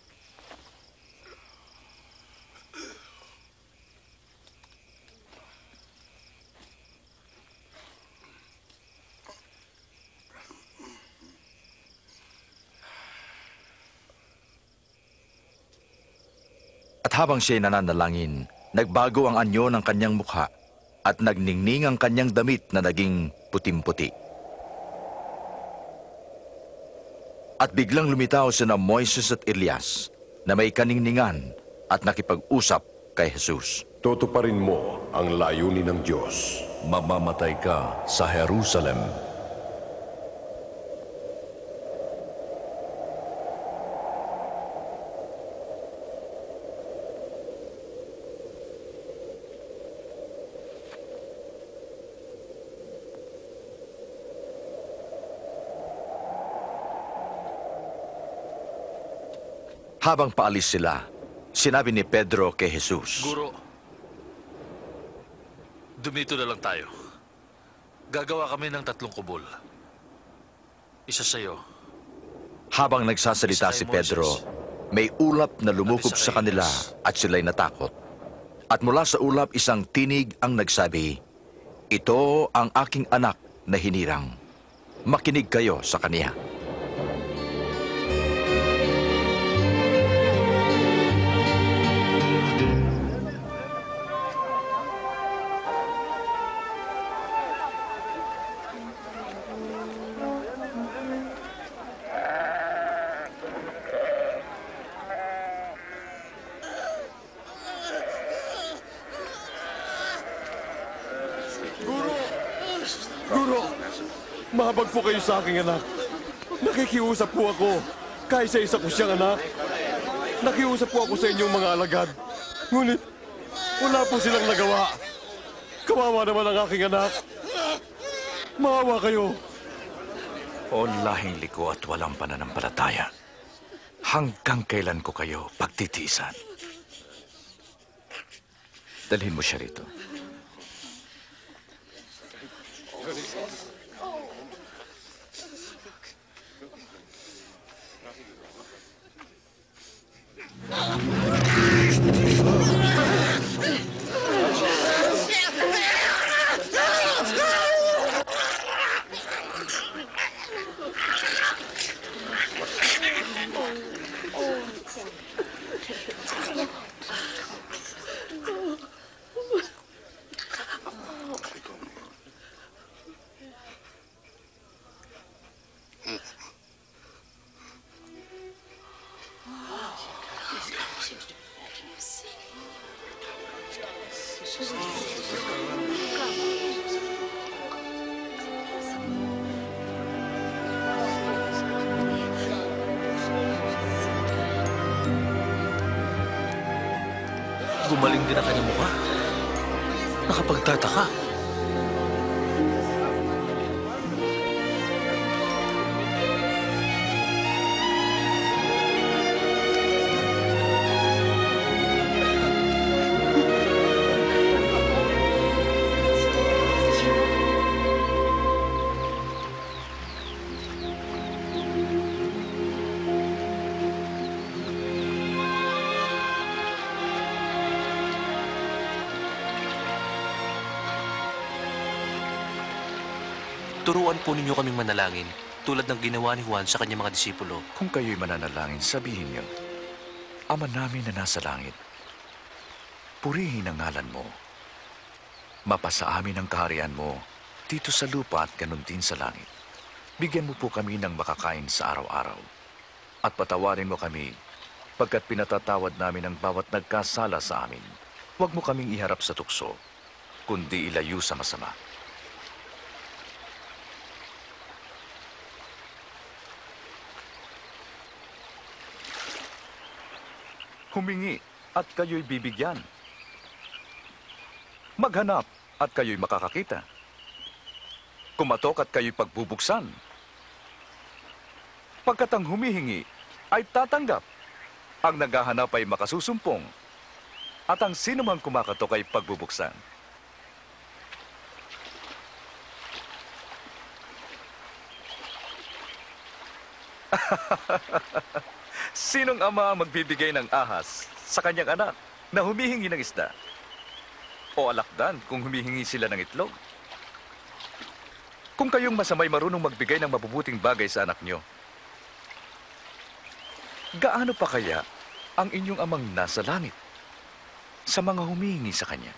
At habang siya'y nananalangin, nagbago ang anyo ng kanyang mukha at nagningning ang kanyang damit na naging putim-puti. At biglang lumitaw sina Moises at Elias na may kaningningan at nakipag-usap kay Jesus. Tutuparin mo ang layunin ng Diyos. Mamamatay ka sa Jerusalem. Habang paalis sila, sinabi ni Pedro kay Jesus, Guro, dumito na lang tayo. Gagawa kami ng tatlong kubol. Isa sa'yo. Habang nagsasalita si Pedro, may ulap na lumukob sa kanila at sila'y natakot. At mula sa ulap isang tinig ang nagsabi, "Ito ang aking anak na hinirang. Makinig kayo sa kaniya." Mahabag po kayo sa aking anak. Nakikiusap po ako. Kaysa isa ko siyang anak. Nakiusap po ako sa inyong mga alagad. Ngunit, wala po silang nagawa. Kawawa naman ang aking anak. Maawa kayo. O lahing liko at walang pananampalataya. Hanggang kailan ko kayo pagtitiisan? Dalhin mo siya rito. Gumaling din ang kanyang mukha. Nakapagtataka. Turuan po ninyo kaming manalangin, tulad ng ginawa ni Juan sa kanyang mga disipulo. Kung kayo'y mananalangin, sabihin niyo, Ama namin na nasa langit, purihin ang ngalan mo. Mapasa amin ang kaharian mo dito sa lupa at ganun din sa langit. Bigyan mo po kami ng makakain sa araw-araw. At patawarin mo kami pagkat pinatatawad namin ang bawat nagkasala sa amin. Huwag mo kaming iharap sa tukso, kundi ilayo sa masama. Humingi at kayo'y bibigyan. Maghanap at kayo'y makakakita. Kumatok at kayo'y pagbubuksan. Pagkat ang humihingi ay tatanggap. Ang naghahanap ay makasusumpong. At ang sinumang kumakatok ay pagbubuksan. Sinong ama ang magbibigay ng ahas sa kanyang anak na humihingi ng isda? O alakdan kung humihingi sila ng itlog? Kung kayong masamay marunong magbigay ng mabubuting bagay sa anak nyo, gaano pa kaya ang inyong amang nasa langit sa mga humihingi sa kanya?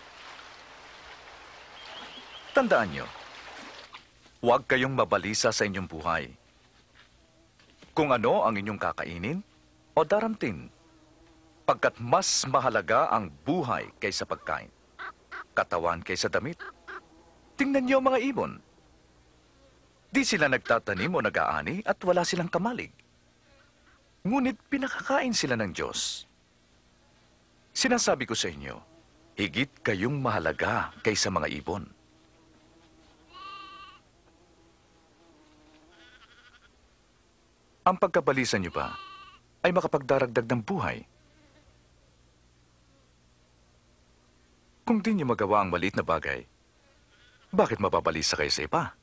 Tandaan nyo, huwag kayong mabalisa sa inyong buhay. Kung ano ang inyong kakainin o daramtin, pagkat mas mahalaga ang buhay kaysa pagkain, katawan kaysa damit. Tingnan niyo mga ibon. Di sila nagtatanim o nag-aani at wala silang kamalig. Ngunit pinakakain sila ng Diyos. Sinasabi ko sa inyo, higit kayong mahalaga kaysa mga ibon. Ang pagkabalisa niyo ba ay makapagdaragdag ng buhay? Kung di niyo magawa ang maliit na bagay, bakit mababalisa kayo sa iba?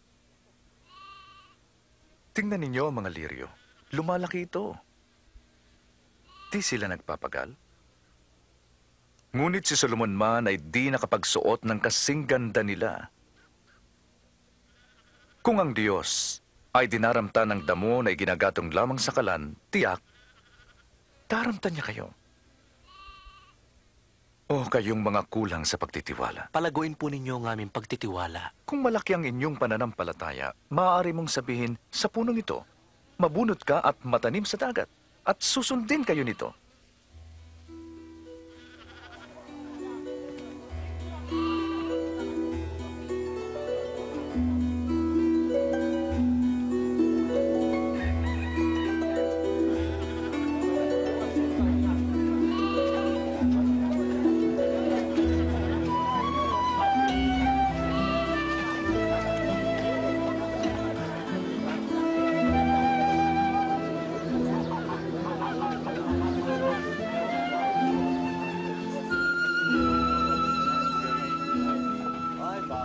Tingnan ninyo ang mga liryo. Lumalaki ito. Di sila nagpapagal. Ngunit si Solomon man ay di nakapagsuot ng kasing ganda nila. Kung ang Diyos ay dinaramta ng damo na ginagatong lamang sa kalan, tiyak, daramtan niya kayo. O kayong mga kulang sa pagtitiwala. Palaguin po ninyo ang aming pagtitiwala. Kung malaki ang inyong pananampalataya, maaari mong sabihin sa punong ito, mabunot ka at matanim sa dagat, at susundin kayo nito.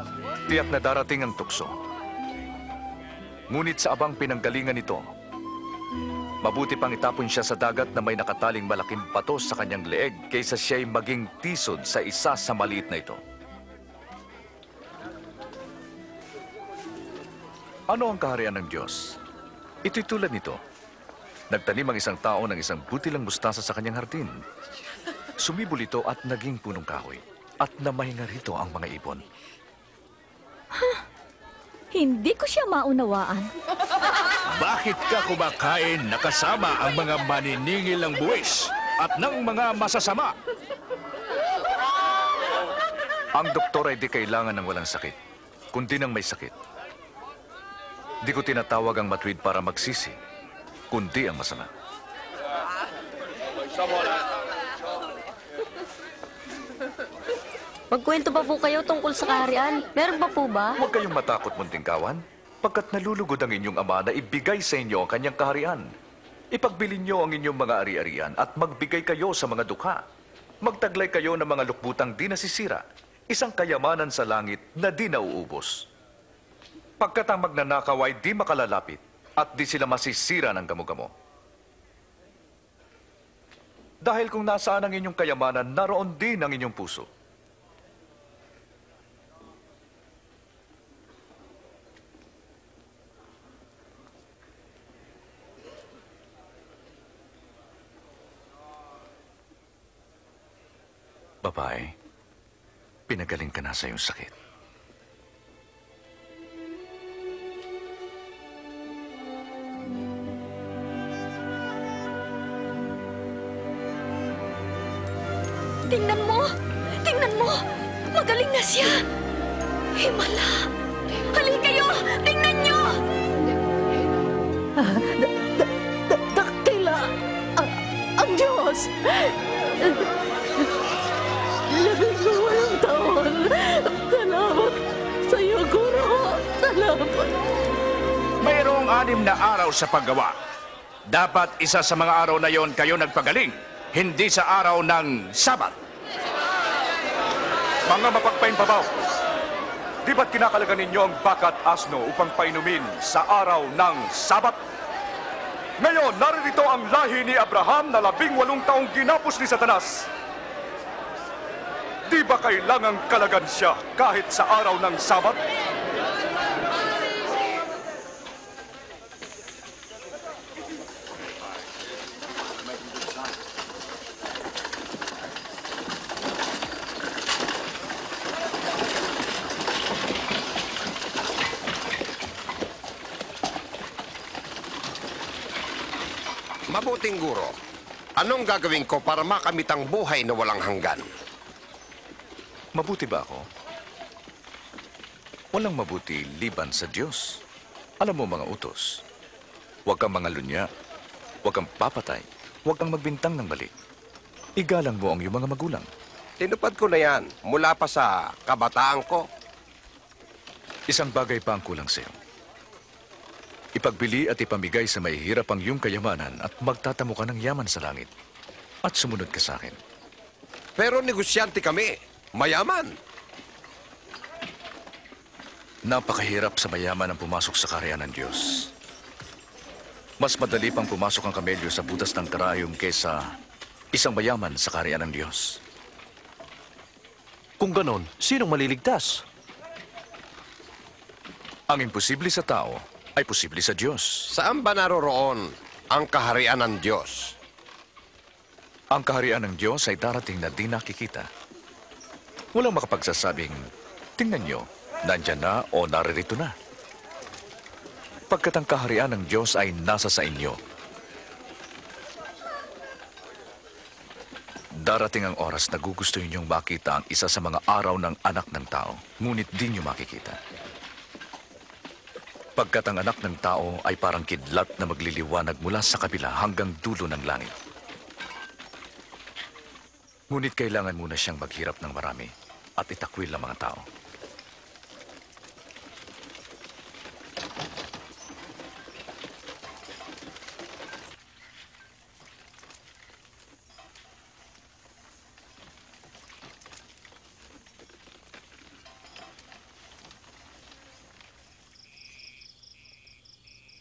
tiyak na darating ang tukso. Ngunit sa abang pinanggalingan nito, mabuti pang itapon siya sa dagat na may nakataling malaking bato sa kanyang leeg kaysa siya'y maging tisod sa isa sa maliit na ito. Ano ang kaharian ng Diyos? Ito'y tulad nito. Nagtanim ang isang tao ng isang butilang mustasa sa kanyang hardin. Sumibol ito at naging punong kahoy. At namahinga rito ang mga ibon. Huh? Hindi ko siya maunawaan. Bakit ka kumakain na kasama ang mga maniningil ng buwis at ng mga masasama? Ang doktor ay di kailangan ng walang sakit, kundi ng may sakit. Di ko tinatawag ang matuwid para magsisi, kundi ang masama. Magkwento pa po kayo tungkol sa kaharian. Meron pa po ba? Huwag kayong matakot, munting kawan, pagkat nalulugod ang inyong ama na ibigay sa inyo ang kanyang kaharian. Ipagbili niyo ang inyong mga ari-arian at magbigay kayo sa mga dukha. Magtaglay kayo ng mga lukbutang di nasisira, isang kayamanan sa langit na di nauubos. Pagkat ang magnanakaw ay di makalalapit at di sila masisira ng gamo-gamo. Dahil kung nasaan ang inyong kayamanan, naroon din ang inyong puso. Babae, pinagaling ka na sa iyong sakit. Tingnan mo! Tingnan mo! Magaling na siya! Himala! Halika kayo! Tingnan niyo! Ah, da, da, da, dakila! Ah, ang Diyos! Labing walang taon! Salamat sa iyo, Guro! Salamat! Mayroong anim na araw sa paggawa. Dapat isa sa mga araw na yon kayo nagpagaling, hindi sa araw ng Sabat. Mga mapagpainbabaw, di ba't kinakalagan ninyo ang baka at asno upang painumin sa araw ng Sabat? Ngayon, naririto ang lahi ni Abraham na labing walong taong ginapos ni Satanas. Di ba kailangang kalagan siya kahit sa araw ng Sabat? Mabuting guro, anong gagawin ko para makamit ang buhay na walang hanggan? Mabuti ba ako? Walang mabuti liban sa Diyos. Alam mo mga utos, huwag kang mangalunya, huwag kang papatay, huwag kang magbintang ng balik. Igalang mo ang iyong mga magulang. Tinupad ko na yan mula pa sa kabataan ko. Isang bagay pa ang kulang sa iyo. Ipagbili at ipamigay sa mahihirap ang iyong kayamanan at magtatamo ka ng yaman sa langit. At sumunod ka sa akin. Pero negosyante kami. Mayaman. Napakahirap sa mayaman ang pumasok sa kaharian ng Diyos. Mas madali pang pumasok ang kamelyo sa butas ng karayom kaysa isang mayaman sa kaharian ng Diyos. Kung ganon, sinong maliligtas? Ang imposible sa tao ay posible sa Diyos. Saan ba naroroon ang kaharian ng Diyos? Ang kaharian ng Diyos ay darating na di nakikita. Walang makapagsasabing, tingnan nyo, nandyan na o naririto na. Pagkat ang kaharian ng Diyos ay nasa sa inyo. Darating ang oras na gugustuhin ninyong makita ang isa sa mga araw ng anak ng tao, ngunit di nyo makikita. Pagkat ang anak ng tao ay parang kidlat na magliliwanag mula sa kabila hanggang dulo ng langit. Ngunit kailangan muna siyang maghirap ng marami at itakwil ang mga tao.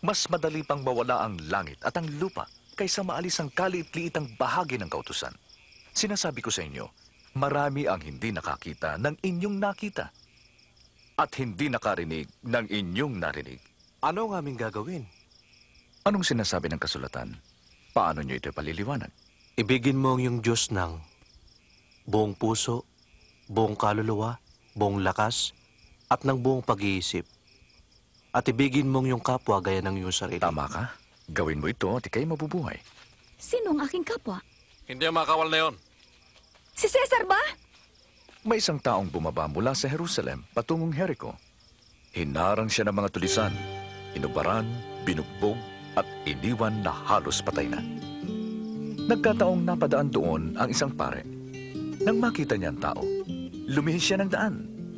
Mas madali pang mawala ang langit at ang lupa kaysa maalis ang kaliit-liitang bahagi ng kautusan. Sinasabi ko sa inyo, marami ang hindi nakakita ng inyong nakita at hindi nakarinig ng inyong narinig. Ano ang aming gagawin? Anong sinasabi ng kasulatan? Paano nyo ito paliliwanag? Ibigin mo ang iyong Diyos ng buong puso, buong kaluluwa, buong lakas, at ng buong pag-iisip. At ibigin mong iyong kapwa gaya ng iyong sarili. Tama ka. Gawin mo ito at ikay mabubuhay. Sino ang aking kapwa? Hindi ang makawal na yon. Si Cesar ba? May isang taong bumaba mula sa Jerusalem patungong Jericho. Hinarang siya ng mga tulisan, inubaran, binugbog, at iniwan na halos patay na. Nagkataong napadaan doon ang isang pare. Nang makita niya ang tao, lumihis siya ng daan.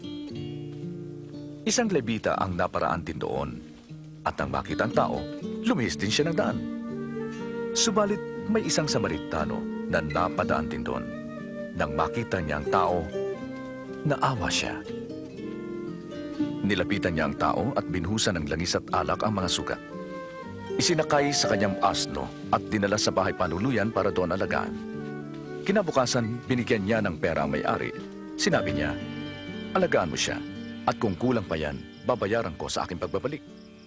Isang Levita ang naparaan din doon, at nang makita ang tao, lumihis din siya ng daan. Subalit may isang Samaritano na napadaan din doon. Nang makita niya ang tao, naawa siya. Nilapitan niya ang tao at binuhusan ng langis at alak ang mga sugat. Isinakay sa kanyang asno at dinala sa bahay panuluyan para doon alagaan. Kinabukasan, binigyan niya ng pera ang may-ari. Sinabi niya, alagaan mo siya at kung kulang pa yan, babayaran ko sa aking pagbabalik.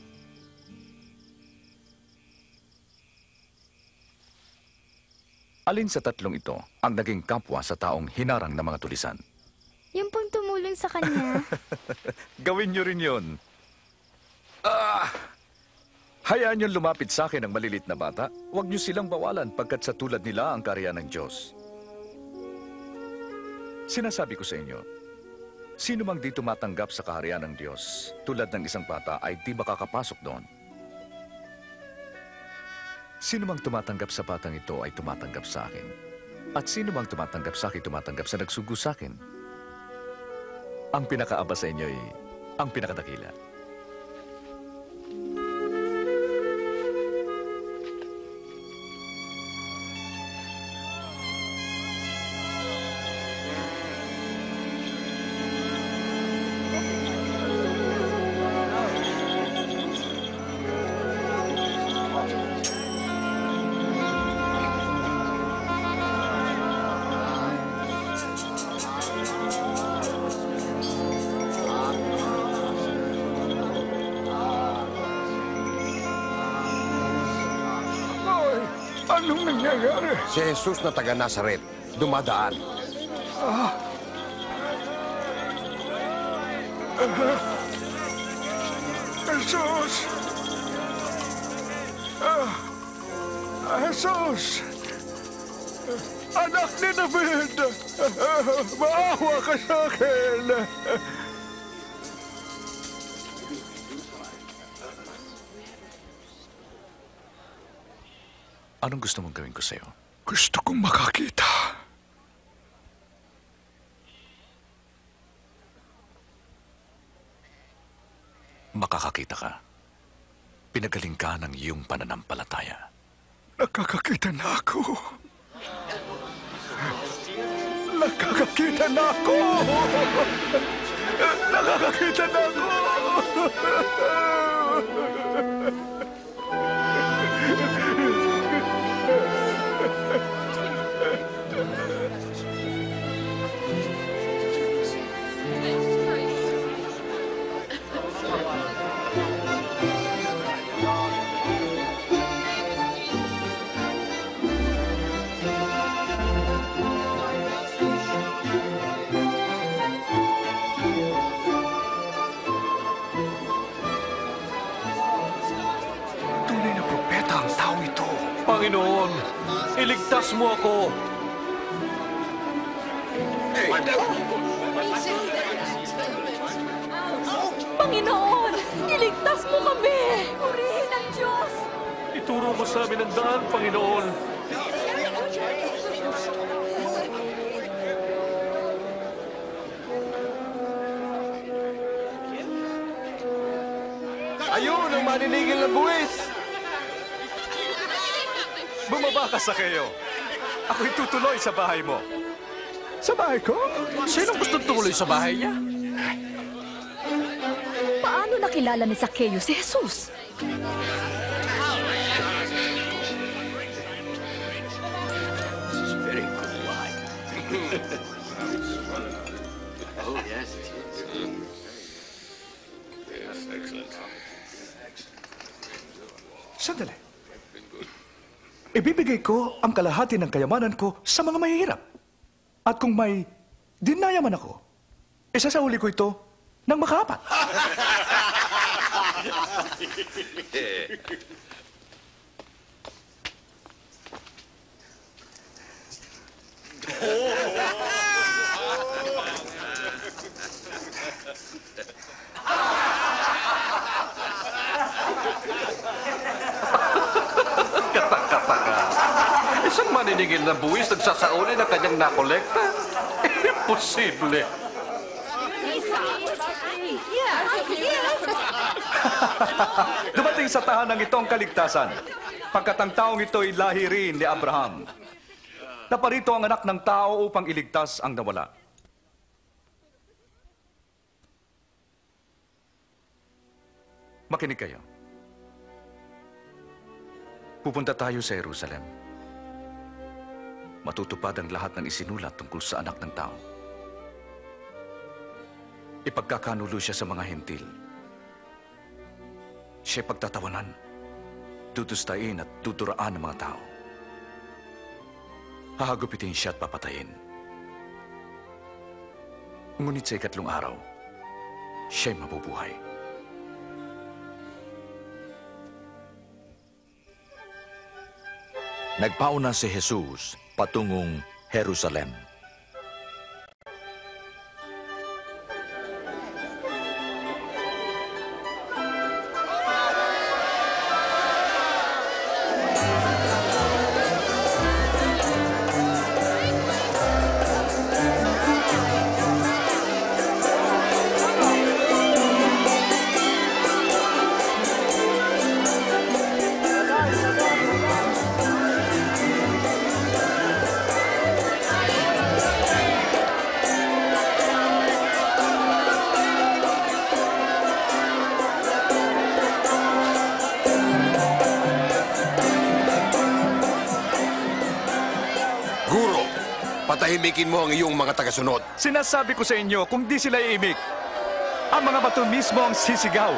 Alin sa tatlong ito ang naging kapwa sa taong hinarang ng mga tulisan? Yung pong tumulong sa kanya. Gawin niyo rin yun. Ah! Hayaan niyong lumapit sa akin ang malilit na bata. Huwag niyo silang bawalan pagkat sa tulad nila ang karya ng Diyos. Sinasabi ko sa inyo, sino mang di tumatanggap sa kaharian ng Diyos, tulad ng isang bata, ay di makakapasok doon. Sino mang tumatanggap sa batang ito ay tumatanggap sa akin. At sino mang tumatanggap sa akin, tumatanggap sa nagsugo sa akin. Ang pinakaaba sa inyo ay ang pinakadakila. Anong nangyayari? Si Jesus na taga Nazaret, dumadaan. Ah. Uh, Jesus! Uh, Jesus! Anak ni David! Uh, maawa ka sa akin! Anong gusto mong gawin ko sa'yo? Gusto kong makakita. Makakakita ka. Pinagaling ka ng iyong pananampalataya. Nakakakita na ako. Nakakakita na ako. Nakakakita na ako. Panginoon, iligtas mo ako. Panginoon, iligtas mo kami! Purihin ang Diyos! Ituro mo sa amin ang daan, Panginoon. Ayun, ang maninigil na buwis! Bumaba ka sa kayo. Ako'y tutuloy sa bahay mo. Sa bahay ko? Sinong gustong tumuloy sa bahay niya? Paano nakilala ni Zacchaeus si Jesus? Oh, yes. Yes, excellent. Sandali. Ibibigay ko ang kalahati ng kayamanan ko sa mga mahihirap. At kung may dinaya man ako, isasauli ko ito ng makaapat. Katak-kataka. Isang maniningil na buwis nagsasauli ng kanyang nakolekta? Imposible. Dumating sa tahanang ito ang kaligtasan, pagkat ang taong ito ay lahi rin ni Abraham. Naparito ang anak ng tao upang iligtas ang nawala. Makinig kayo. Pupunta tayo sa Jerusalem. Matutupad ang lahat ng isinulat tungkol sa anak ng tao. Ipagkakanulo siya sa mga hentil. Siya pagtatawanan, tutustayin at tuturaan ng mga tao. Hahagupitin siya at papatayin. Ngunit sa ikatlong araw, siya'y mabubuhay. Nagpauna si Jesus patungong Jerusalem. Patahimikin mo ang iyong mga tagasunod. Sinasabi ko sa inyo, kung di sila iimik, ang mga bato mismo ang sisigaw.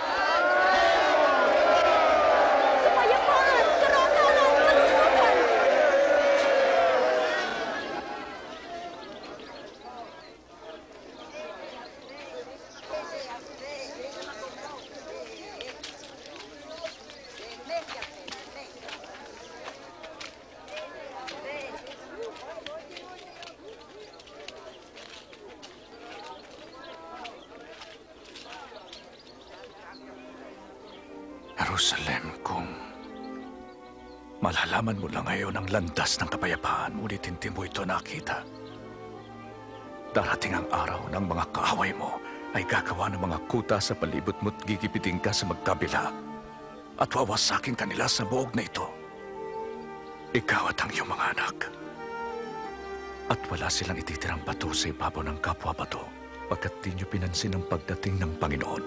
Jerusalem, kung malalaman mo lang ngayon ang landas ng kapayapaan, ngunit hindi mo ito nakita. Darating ang araw ng mga kaaway mo ay gagawa ng mga kuta sa palibot mo't gigipitin ka sa magkabila at wawasakin kanila sa buog na ito. Ikaw at ang iyong mga anak. At wala silang ititirang bato sa ibabaw ng kapwa-bato pagkat di niyo pinansin ang pagdating ng Panginoon.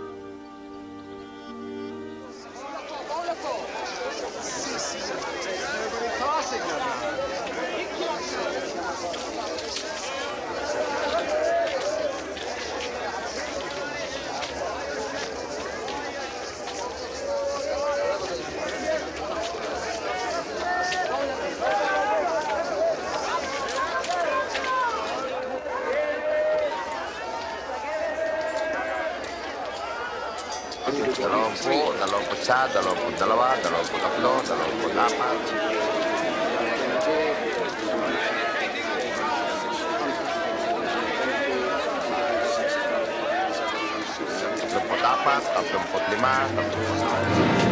Dalawampu, dalawampu isa, dalawampu dalawa, dalawampu tatlo, dalawampu apat. Tatlumpu apat, tatlumpu lima, tatlumpu enam.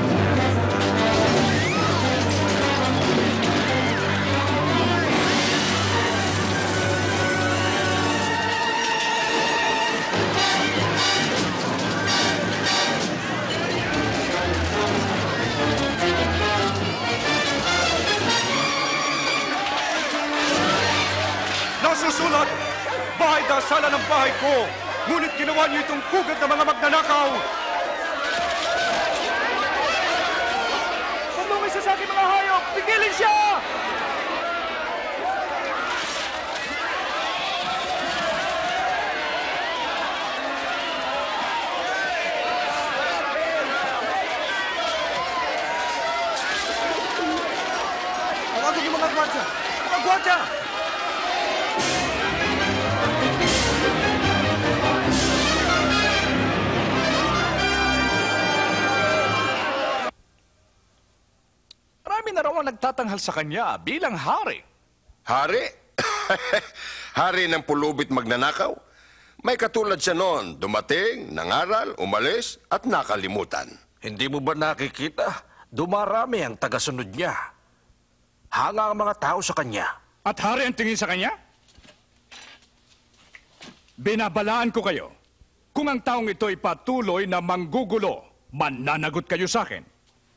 Nasusulat, bahay dasalan ng bahay ko, ngunit ginawa niyo itong pugad ng mga magnanakaw. Pumungay sa aking mga hayop, pigilin siya! Gwardiya! Marami na raw ang nagtatanghal sa kanya bilang hari. Hari? Hari ng pulubit magnanakaw? May katulad siya noon, dumating, nangaral, umalis, at nakalimutan. Hindi mo ba nakikita? Dumarami ang tagasunod niya. Hanga ang mga tao sa kanya. At hari ang tingin sa kanya? Binabalaan ko kayo. Kung ang taong ito ay patuloy na manggugulo, mananagot kayo sa akin.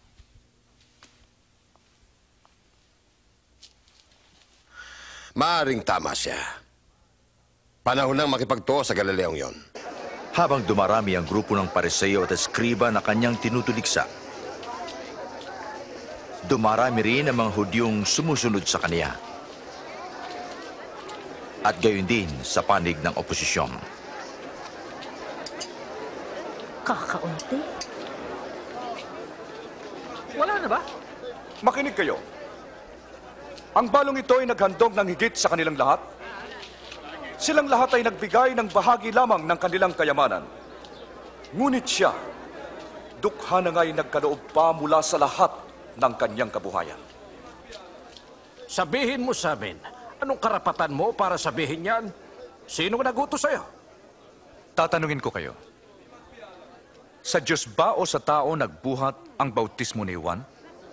Maaring tama siya. Panahon nang makipagtuo sa Galileong yon. Habang dumarami ang grupo ng Pariseo at Eskriba na kanyang tinutuligsa, dumarami rin ang mga Hudyong sumusunod sa kanya. At gayon din sa panig ng oposisyon. Kakaunti. Wala na ba? Makinig kayo. Ang balong ito ay naghandog ng higit sa kanilang lahat. Silang lahat ay nagbigay ng bahagi lamang ng kanilang kayamanan. Ngunit siya, dukha na nga'y nagkaloob pa mula sa lahat ng kanyang kabuhayan. Sabihin mo sa amin, anong karapatan mo para sabihin yan? Sino nagutos sa'yo? Tatanungin ko kayo. Sa Diyos ba o sa tao nagbuhat ang bautismo ni Juan?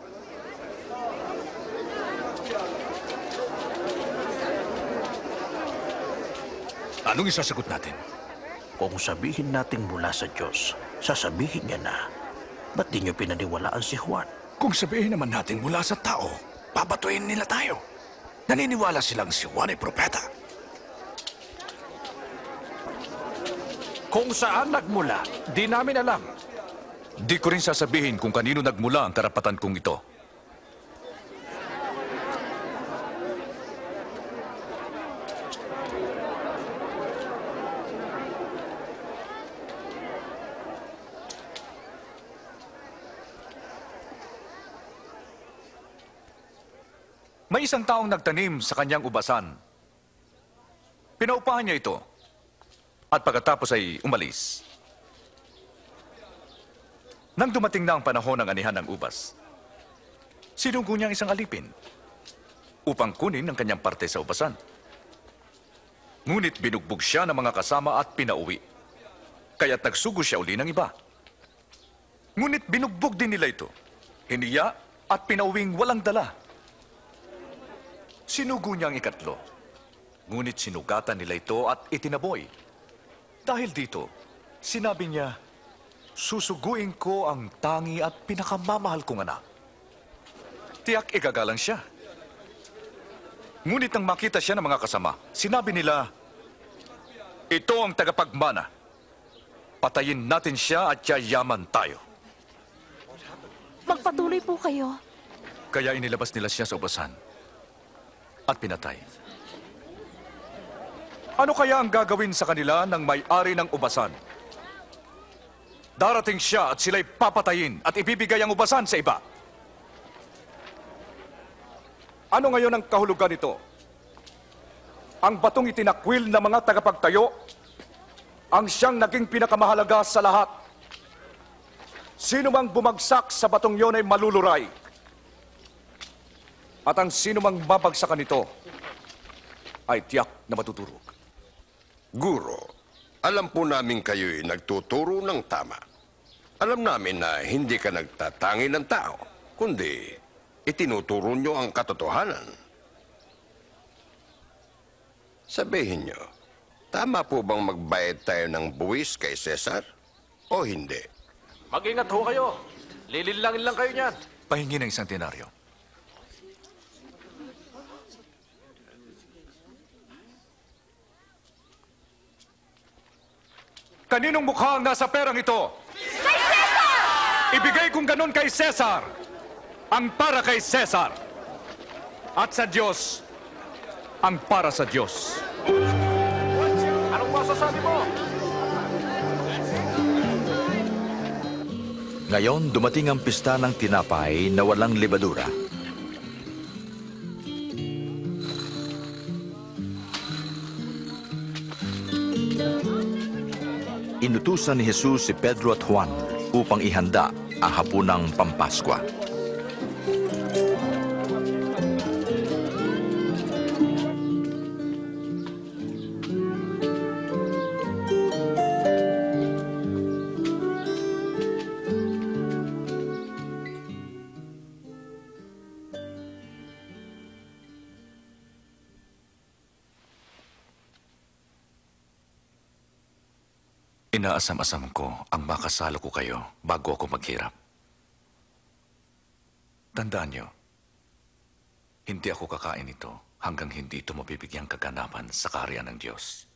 Anong isasagot natin? Kung sabihin natin mula sa Diyos, sasabihin niya na, ba't di niyo pinaniwalaan si Juan? Kung sabihin naman natin mula sa tao, babatuin nila tayo. Naniniwala silang si Juan ay propeta. Kung saan nagmula, di namin alam. Di ko rin sasabihin kung kanino nagmula ang karapatan kong ito. May isang taong nagtanim sa kanyang ubasan. Pinaupahan niya ito. At pagkatapos ay umalis. Nang dumating na ang panahon ng anihan ng ubas, sinunggo niya ang isang alipin upang kunin ang kanyang parte sa ubasan. Ngunit binugbog siya ng mga kasama at pinauwi. Kaya't nagsugo siya uli ng iba. Ngunit binugbog din nila ito. Hiniya at pinauwing walang dala. Sinugo niya ang ikatlo. Ngunit sinugatan nila ito at itinaboy. Dahil dito, sinabi niya, susuguin ko ang tangi at pinakamamahal kong anak. Tiyak igagalang siya. Ngunit nang makita siya ng mga kasama, sinabi nila, ito ang tagapagmana. Patayin natin siya at yayaman tayo. Magpatuloy po kayo. Kaya inilabas nila siya sa ubasan at pinatay. Ano kaya ang gagawin sa kanila ng may-ari ng ubasan? Darating siya at sila'y papatayin at ibibigay ang ubasan sa iba. Ano ngayon ang kahulugan nito? Ang batong itinakwil ng mga tagapagtayo ang siyang naging pinakamahalaga sa lahat. Sino mang bumagsak sa batong yon ay maluluray. At ang sino mang mabagsakan nito ay tiyak na matuturog. Guro, alam po namin kayo'y nagtuturo ng tama. Alam namin na hindi ka nagtatangi ng tao, kundi itinuturo nyo ang katotohanan. Sabihin nyo, tama po bang magbayad tayo ng buwis kay Cesar o hindi? Mag-ingat ho kayo. Lililangin lang kayo niyan. Pahingi ng isang denaryo. Kaninong mukha ang nasa perang ito? Kay Cesar! Ibigay kong ganun kay Cesar. Ang para kay Cesar. At sa Diyos, ang para sa Diyos. Anong masasabi mo? Ngayon, dumating ang pista ng tinapay na walang libadura. inutusan ni Jesus si Pedro at Juan upang ihanda ang hapunang Pampaskwa. Inaasam-asam ko ang makasalo ko kayo bago ako maghirap. Tandaan niyo, hindi ako kakain ito hanggang hindi ito mabibigyang kaganapan sa kaharian ng Diyos.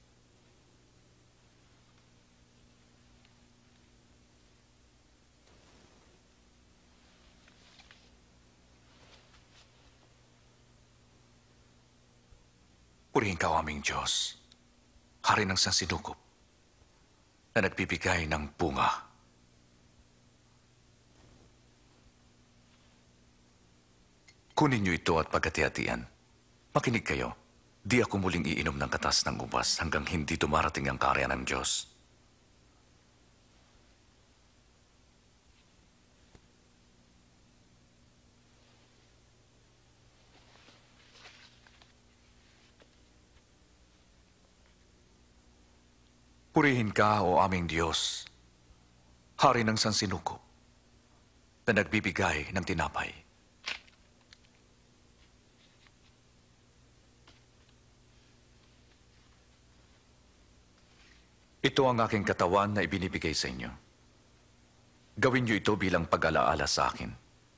Purihin ka, o aming Diyos, Hari ng sansinukob, na nagbibigay ng bunga. Kunin niyo ito at pagkati-hatian. Makinig kayo, di ako muling iinom ng katas ng ubas hanggang hindi dumarating ang kaharian ng Diyos. Purihin ka, o aming Diyos, Hari ng sansinukob, na nagbibigay ng tinapay. Ito ang aking katawan na ibinibigay sa inyo. Gawin niyo ito bilang pag-alaala sa akin.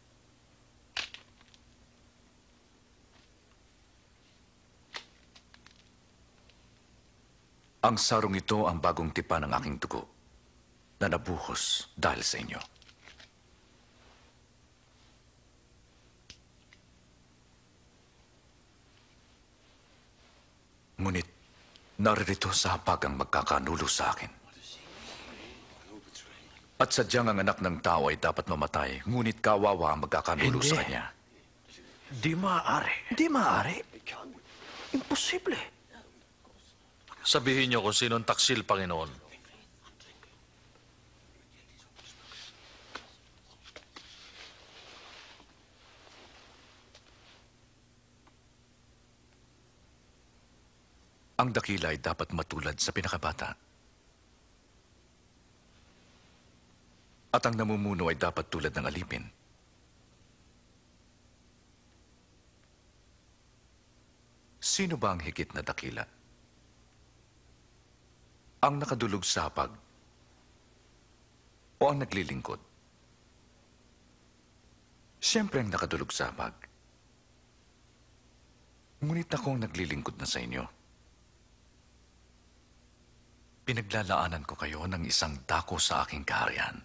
Ang sarong ito ang bagong tipa ng aking dugo na nabuhos dahil sa inyo. Ngunit naririto sa hapag ang magkakanulo sa akin. At sadyang ang anak ng tao ay dapat mamatay, ngunit kawawa ang magkakanulo Hindi. sa kanya. Di maaari. Di maaari. Imposible. Sabihin niyo kung sino ang taksil, Panginoon. Ang dakila ay dapat matulad sa pinakabata. At ang namumuno ay dapat tulad ng alipin. Sino ba ang higit na dakila? Ang nakadulog sa hapag o ang naglilingkod? Siyempre ang nakadulog sa hapag. Ngunit ako ang naglilingkod na sa inyo. Pinaglalaanan ko kayo ng isang dako sa aking kaharian.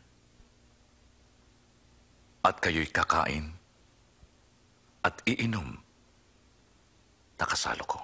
At kayo'y kakain at iinom na kasalo ko.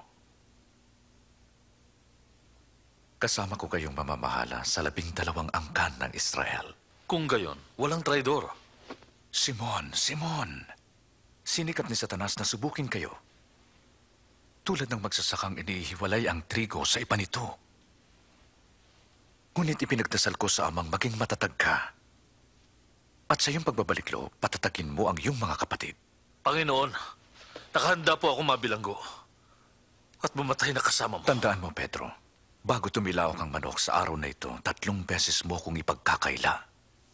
Kasama ko kayong mamamahala sa labing dalawang angkan ng Israel. Kung gayon, walang traidor. Simon, Simon, sinikap ni Satanas na subukin kayo. Tulad ng magsasakang inihiwalay ang trigo sa iba nito. Ngunit ipinagdasal ko sa Amang maging matatag ka. At sa iyong pagbabalik loob, patatagin mo ang iyong mga kapatid. Panginoon, nakahanda po ako mabilanggo. At bumatay na kasama mo. Tandaan mo, Pedro, bago tumilaw kang manok sa araw na ito, tatlong beses mo kong ipagkakaila.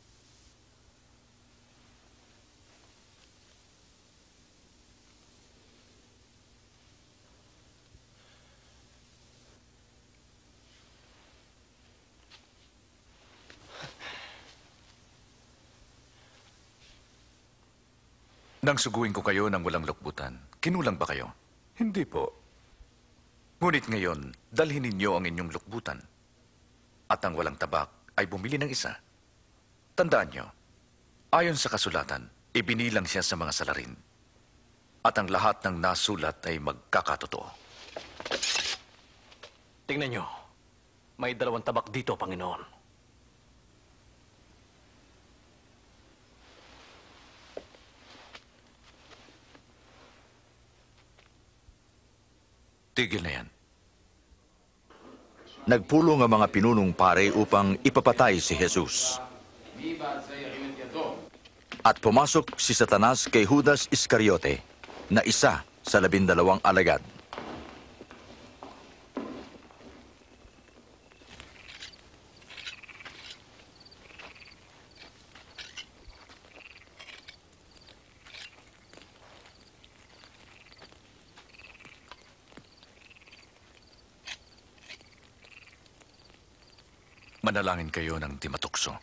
Nang suguin ko kayo ng walang lukbutan, kinulang ba kayo? Hindi po. Ngunit ngayon, dalhin ninyo ang inyong lukbutan. At ang walang tabak ay bumili ng isa. Tandaan nyo, ayon sa kasulatan, ibinilang siya sa mga salarin. At ang lahat ng nasulat ay magkakatotoo. Tingnan nyo, may dalawang tabak dito, Panginoon. Tigil na yan. Nagpulong ang mga pinunong pare upang ipapatay si Jesus. At pumasok si Satanas kay Judas Iscariote, na isa sa labindalawang alagad. Manalangin kayo ng di matukso.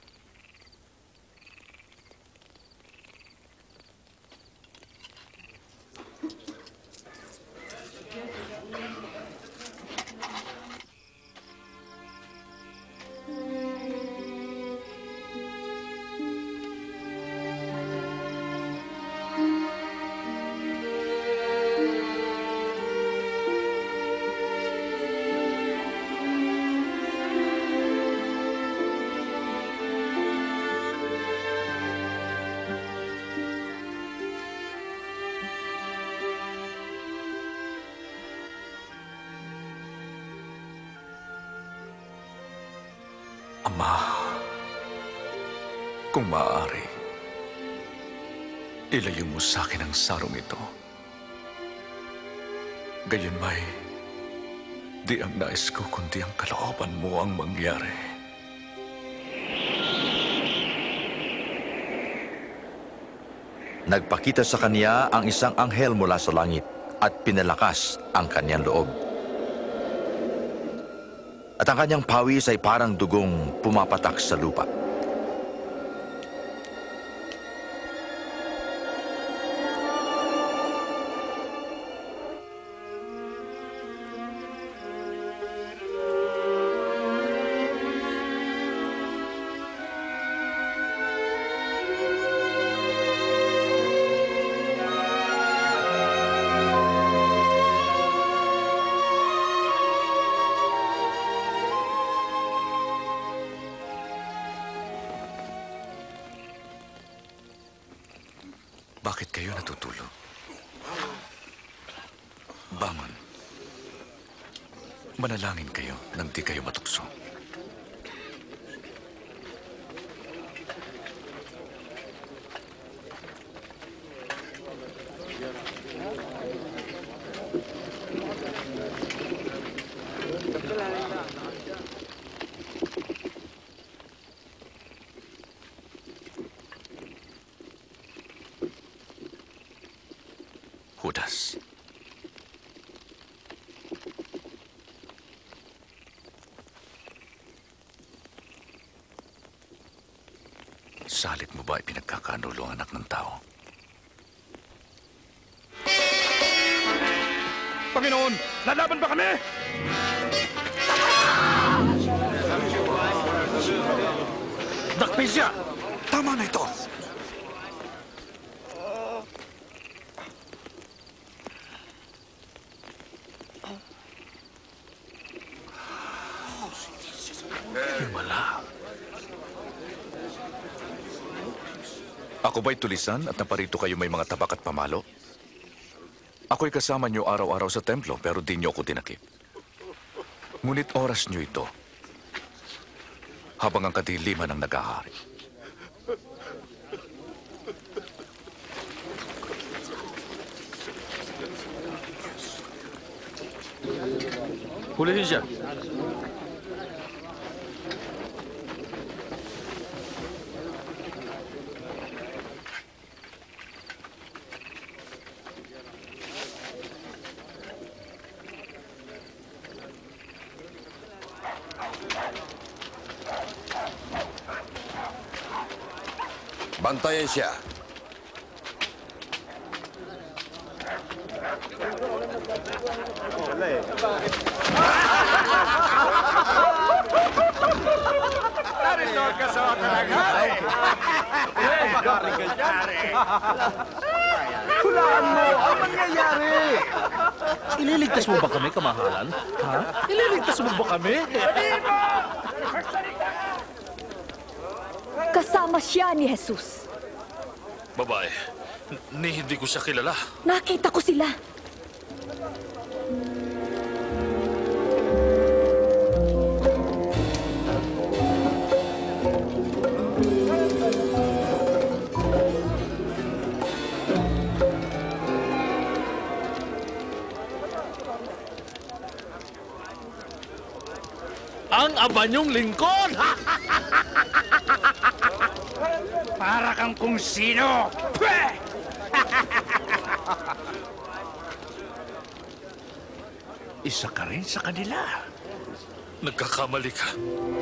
Ama, kung maaari, ilayo mo sa akin ang sarong ito. Gayon may, di ang nais ko kundi ang kalooban mo ang mangyari. Nagpakita sa kanya ang isang anghel mula sa langit at pinalakas ang kanyang loob. At ang kanyang pawis ay parang dugong pumapatak sa lupa. Bakit kayo natutulog? Bangon. Manalangin kayo nang di kayo matukso. Judas. Salit mo ba ipinagkakanulo ang anak ng tao? Panginoon, lalaban ba kami? Dakpin siya! Tama na ito! Himala. Ako ba'y tulisan at naparito kayo may mga tabak at pamalo? Ako'y kasama niyo araw-araw sa templo pero di niyo ako dinakip. Ngunit oras niyo ito habang ang kadiliman ang nag-ahari. Hulihin siya. Bantayan siya. Narito ka sa talagay. Eh, mangyayari. Hulaan mo ang mangyayari! Ililigtas mo ba kami, kamahalan? Ha? Ililigtas mo ba kami? Kasama siya ni Jesus. Babae, ni hindi ko siya kilala. Nakita ko sila. banyong lingkod! Para kang kung sino! Pweh! Isa ka rin sa kanila. Nagkakamali ka.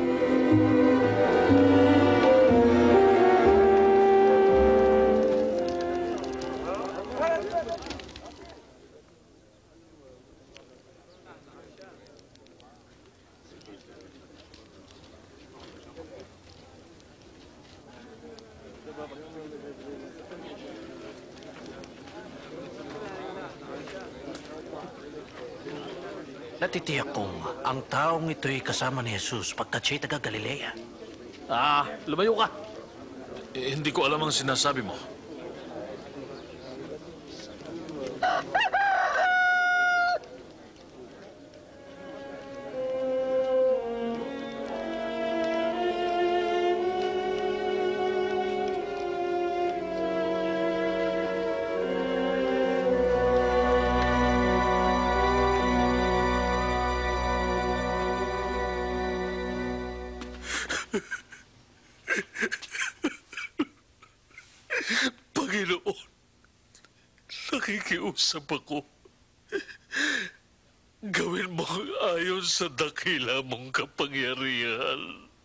Natitiyak kong ang taong ito'y kasama ni Jesus pagkat siya'y taga Galilea. Ah, lumayo ka. Eh, hindi ko alam ang sinasabi mo. Panginoon, nakikiusap ako. Gawin mo ayon sa dakila mong kapangyarihan.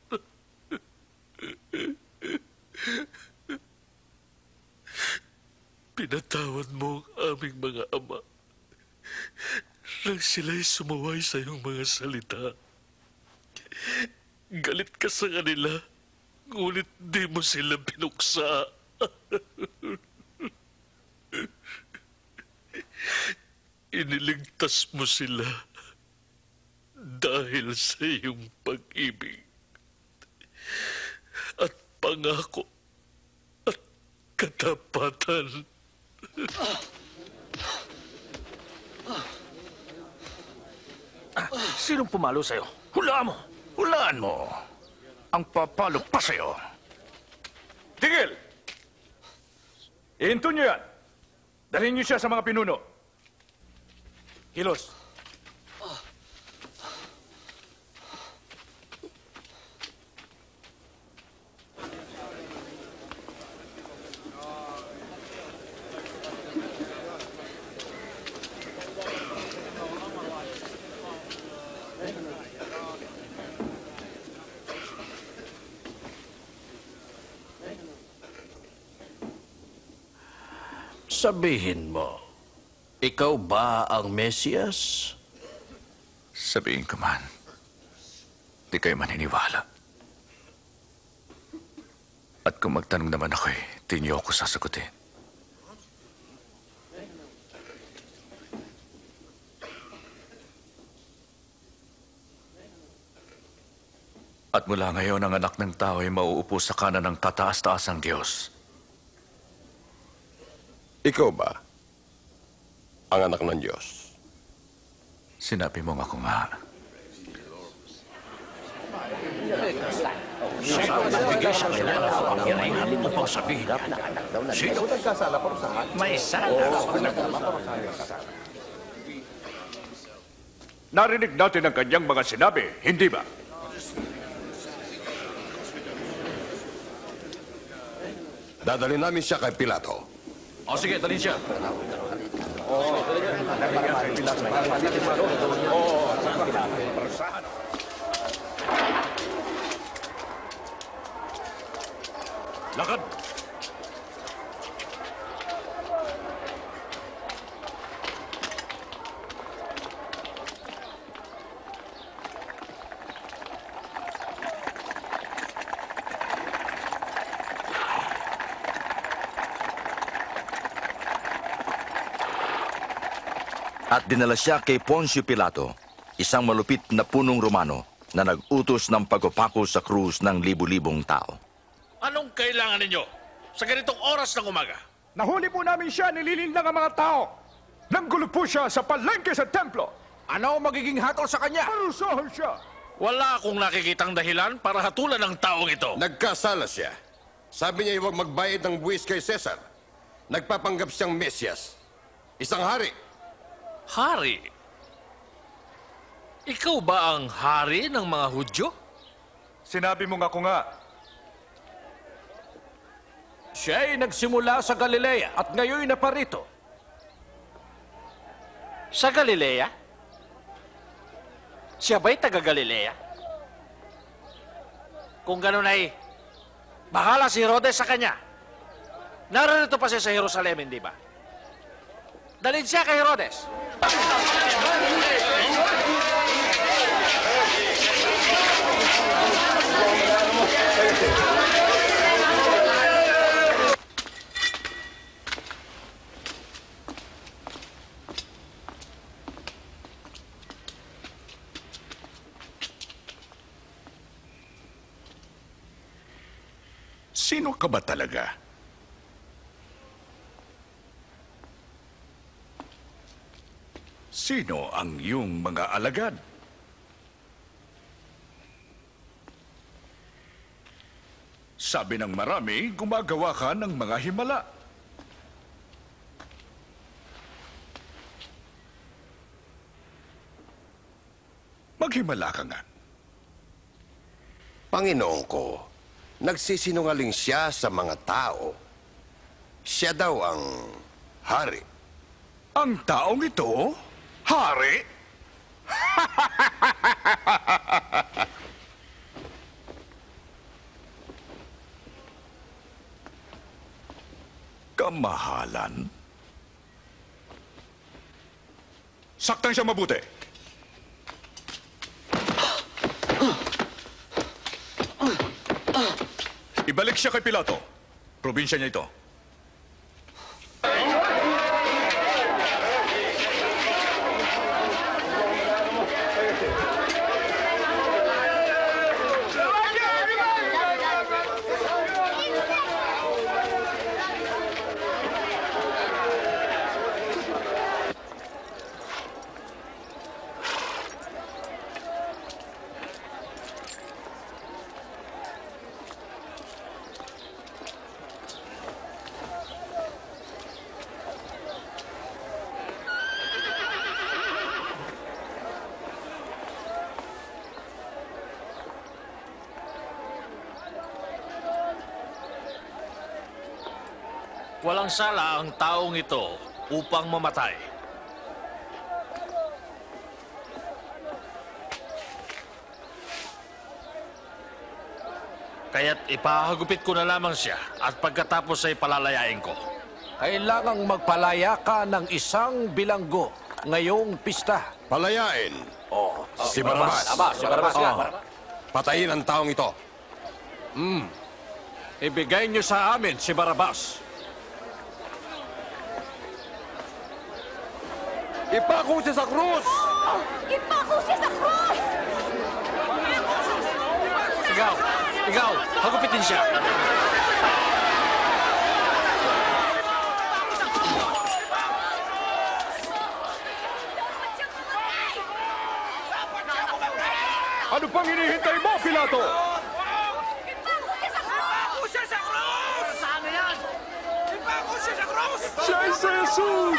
Pinatawad mo ang aming mga ama nang sila'y sumaway sa iyong mga salita. Galit ka sa kanila, ngunit di mo sila binuksa. Iniligtas mo sila dahil sa iyong pag-ibig at pangako at katapatan. Sinong pumalo sa'yo? Hulaan mo! Hulaan mo! Ang papalo pa sa'yo! Tigil! Ihinto niyo yan! Dalhin niyo siya sa mga pinuno. Kilos. Sabihin mo, ikaw ba ang Mesiyas? Sabihin ko man, di kayo maniniwala. At kung magtanong naman ako'y, di niyo ako sasagutin. At mula ngayon, ang anak ng tao ay mauupo sa kanan ng tataas-taasang Diyos. Ikaw ba ang anak ng Diyos? Sinabi mo nga ako nga. Bigay sa kailangan ng pangyarihan mo pang sabihin yan. Sino? May sala. Narinig natin ang kanyang mga sinabi, hindi ba? Dadalhin namin siya kay Pilato. O sige, dalhin siya. Lakad! At dinala siya kay Poncio Pilato, isang malupit na punong Romano na nag-utos ng pagpapako sa krus ng libu-libong tao. Anong kailangan ninyo sa ganitong oras ng umaga? Nahuli po namin siya, nililinlang ang mga tao. Nanggulo po siya sa palengke sa templo. Ano ang magiging hatol sa kanya? Parusahan siya. Wala akong nakikitang dahilan para hatulan ng taong ito. Nagkasala siya. Sabi niya huwag magbayad ng buwis kay Cesar. Nagpapanggap siyang Mesiyas. Isang hari. Hari? Ikaw ba ang hari ng mga Hudyo? Sinabi mo nga ko nga. Siya'y nagsimula sa Galilea at ngayon naparito. Sa Galilea? Siya ba'y taga-Galilea? Kung ganun ay, bahala si Herodes sa kanya. Narito pa siya sa Jerusalem, hindi ba? Dalhin siya kay Herodes. Sino ka ba talaga? Sino ang iyong mga alagad? Sabi ng marami, gumagawa ka ng mga himala. Maghimala ka nga. Panginoon ko, nagsisinungaling siya sa mga tao. Siya daw ang hari. Ang taong ito? Hari? Kamahalan? Saktan siya mabuti. Ibalik siya kay Pilato. Probinsya niya ito. Walang sala ang taong ito upang mamatay. Kaya't ipahagupit ko na lamang siya at pagkatapos ay palalayain ko. Kailangang magpalaya ka ng isang bilanggo ngayong pista. Palayain. Oh, Si Barabas. Tama, si Barabas nga. Oh. Patayin ang taong ito. Hmm. Ibigay niyo sa amin si Barabas. Ipako siya sa krus! Ipako siya sa krus! Ikaw, ikaw, hagupitin siya. Ano pang hinihintay mo, Pilato? Ipako siya sa krus! Saan yan? Ipako siya sa krus! Siya ay si Jesus!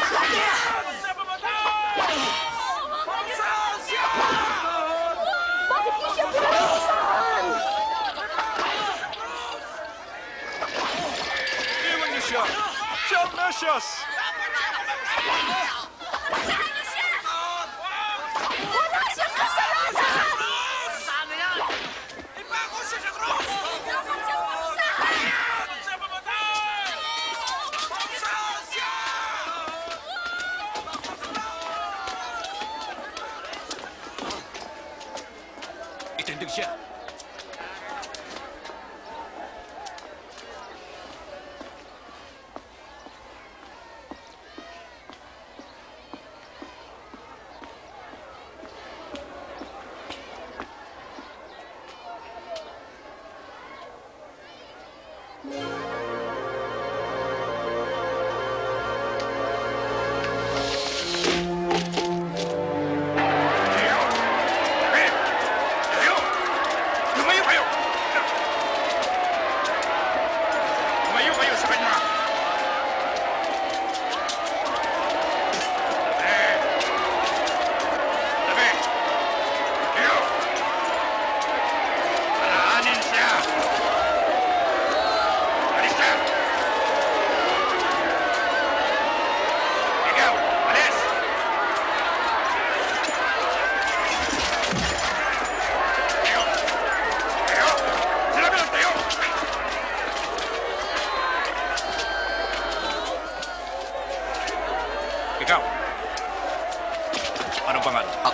Bakit niyo siya pinag-iisahan? Iwan niyo siya! Siya ang Mesyas! Wala siyang kasalanan! Saan yan? Ipako siya sa krus! Siya pamatay! Saan siya? Itindig siya. Lumayo kayo! Lumayo kayo sa kanya! Tabi! Tabi! Tayo! Alaanin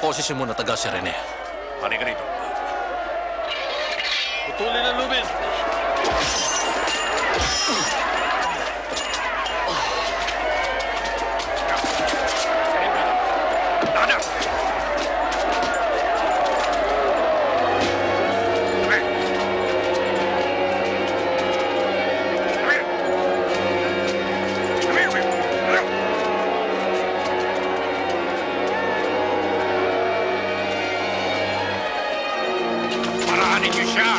boses mo na taga si Rene. Halika rito. Putulin ang lubid. Lada! Parahanin niyo siya!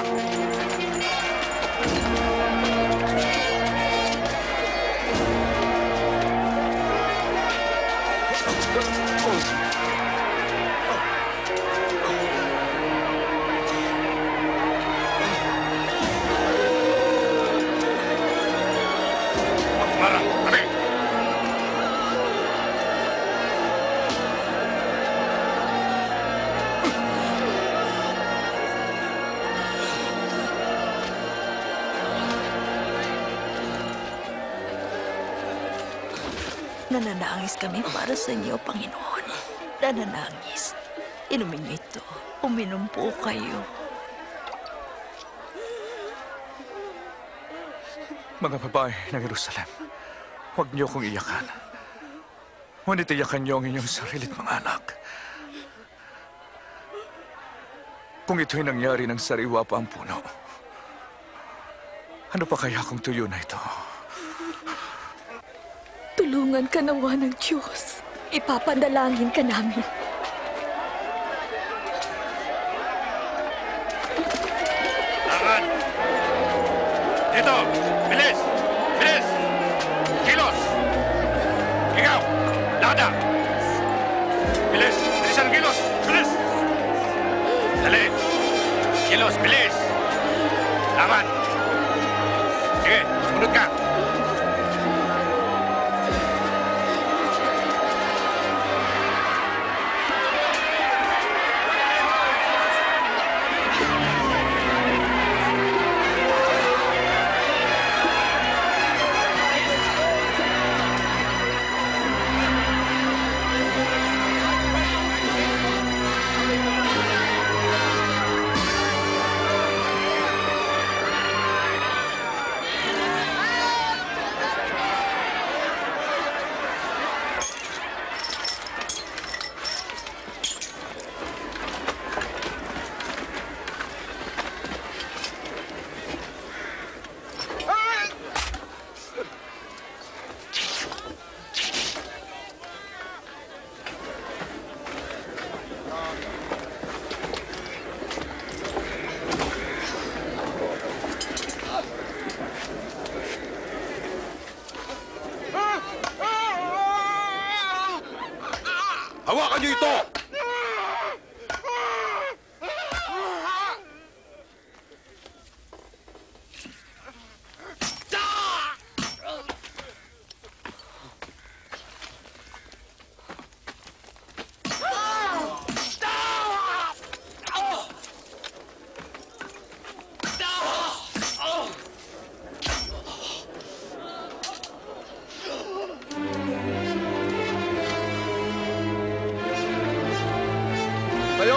Marang, tabi! Nananangis kami para sa inyo, Panginoon. Nananangis. Inumin niyo ito. Uminom po kayo. Mga babae ng Jerusalem, huwag niyo kong iyakan. Ngunit iyakan niyo ang inyong sarilit mga anak. Kung ito'y nangyari ng sariwa pa ang puno, ano pa kaya kung tuyo na ito? Tulungan ka nawa ng Diyos. Ipapadalangin ka namin. Lakan! Dito! Bilis! Bilis! Kilos! Ikaw! Lada! Bilis! Bilisan ang kilos! Bilis! Dali! Kilos! Bilis! Laman! Sige! Sumunod ka! Hawakan niyo ito! Tayo!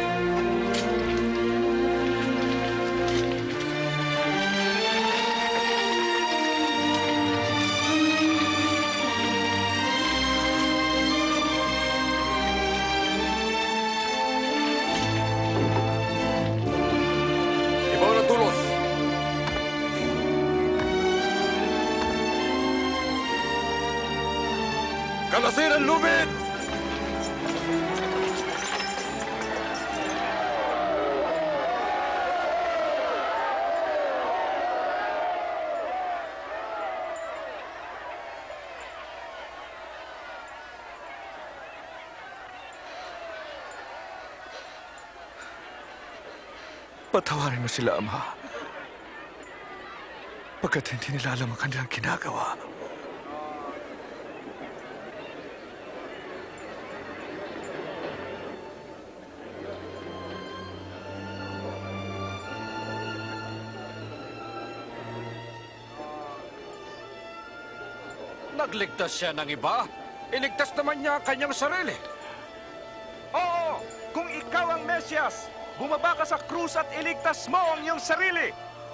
Ibaw ng tulos! Kalasir ang lubid! Patawarin mo sila, Ama. Pagkat hindi nila alam ang kanilang ginagawa. Nagligtas siya ng iba. Iligtas naman niya ang kanyang sarili. Oo! ikaw ang Mesyas, bumaba ka sa krus at iligtas mo ang iyong sarili.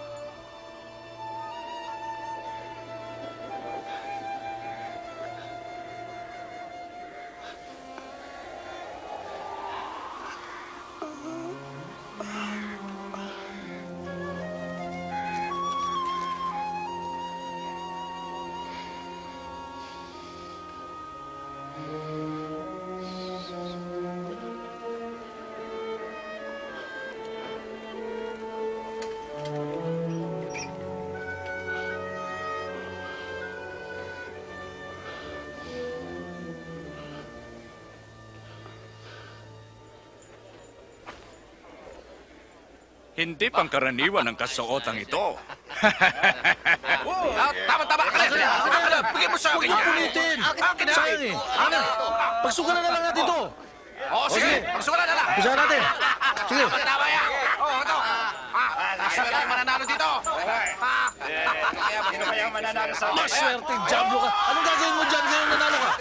Hindi pangkaraniwan ang kasuotang ito. Ah, tama, tama. Akin na. Akin na. Bigyan mo sa akin yan. Ulitin. Akin na. Sayang eh. Akin na. Pagsugalan na lang natin ito. Oo, sige. Pagsugalan na lang. Usahan natin. Sige. Tama, tama yan. Oo, ito. Nasa ka lang mananalo dito. Sino kaya ang mananalo sa Maswerte, Diablo ka. Anong gagawin mo dyan ngayon nanalo ka?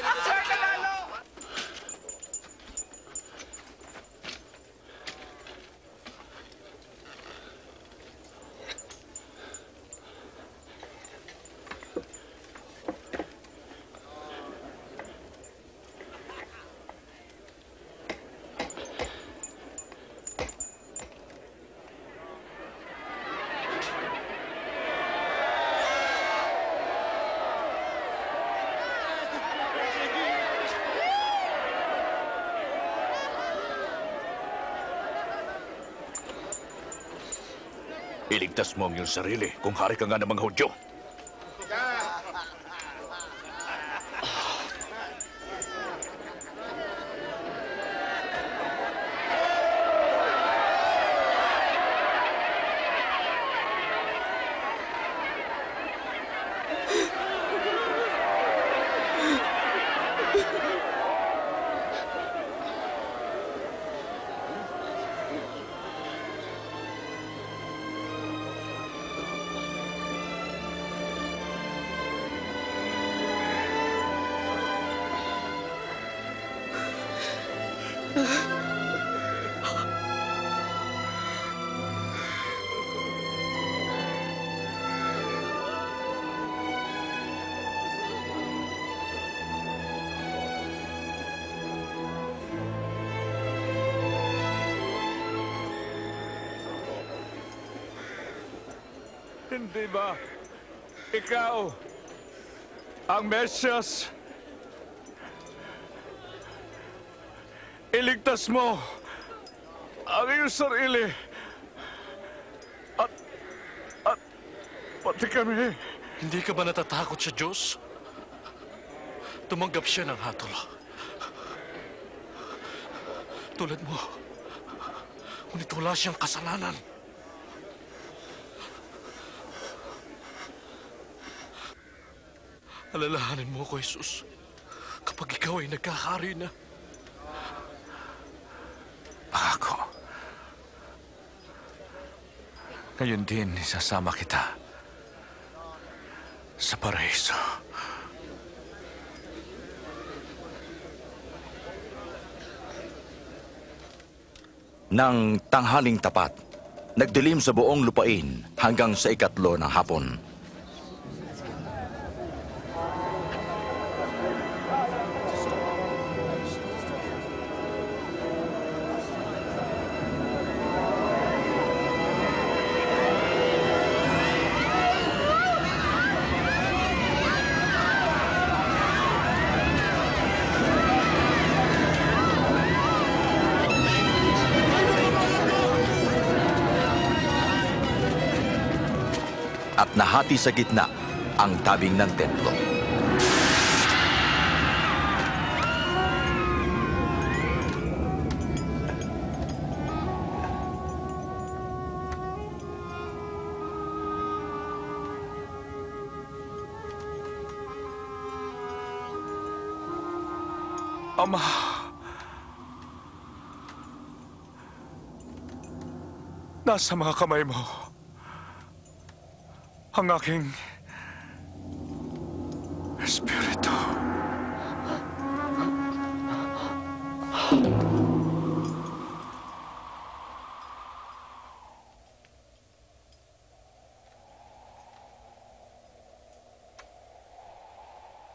Iligtas mo ang iyong sarili kung hari ka nga ng mga Hudyo. Hindi ba ikaw ang Mesyas? Iligtas mo ang iyong sarili at, at pati kami. Hindi ka ba natatakot sa Diyos? Tumanggap siya ng hatol. Tulad mo, ngunit wala siyang kasalanan. Alalahanin mo ko, Jesus, kapag ikaw ay nagkakari na. Ako. Ngayon din, isasama kita sa paraiso. Nang tanghaling tapat, nagdilim sa buong lupain hanggang sa ikatlo ng hapon. At nahati sa gitna ang tabing ng templo. Ama, nasa mga kamay mo ang aking espiritu.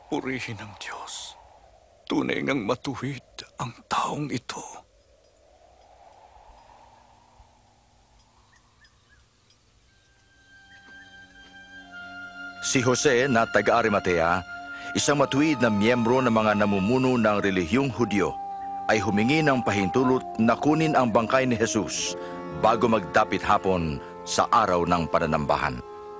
Purihin ang Diyos. Tunay ngang matuwid ang taong ito. Si Jose na taga-Arimatea, isang matuwid na miyembro ng mga namumuno ng relihiyong Hudyo, ay humingi ng pahintulot na kunin ang bangkay ni Jesus bago magdapit hapon sa araw ng pananambahan.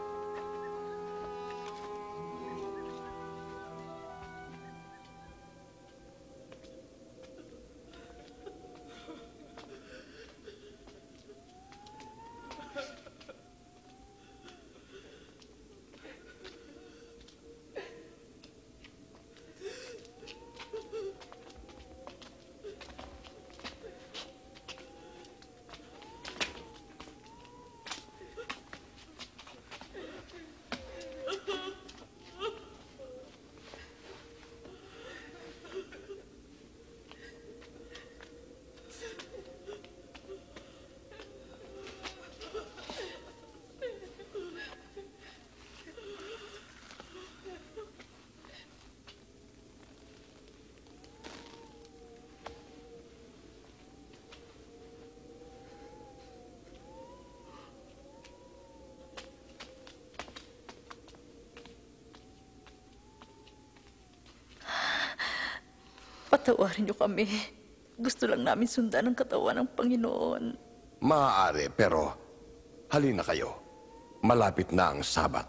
Patawarin niyo kami. Gusto lang namin sundan ang katawan ng Panginoon. Maaari, pero halina kayo. Malapit na ang Sabat.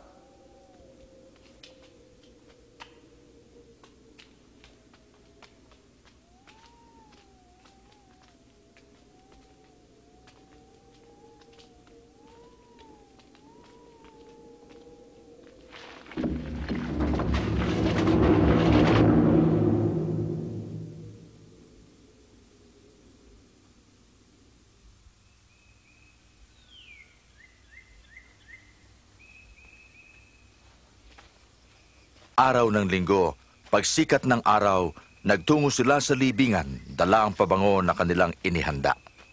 Araw ng linggo, pagsikat ng araw, nagtungo sila sa libingan, dala ang pabango na kanilang inihanda.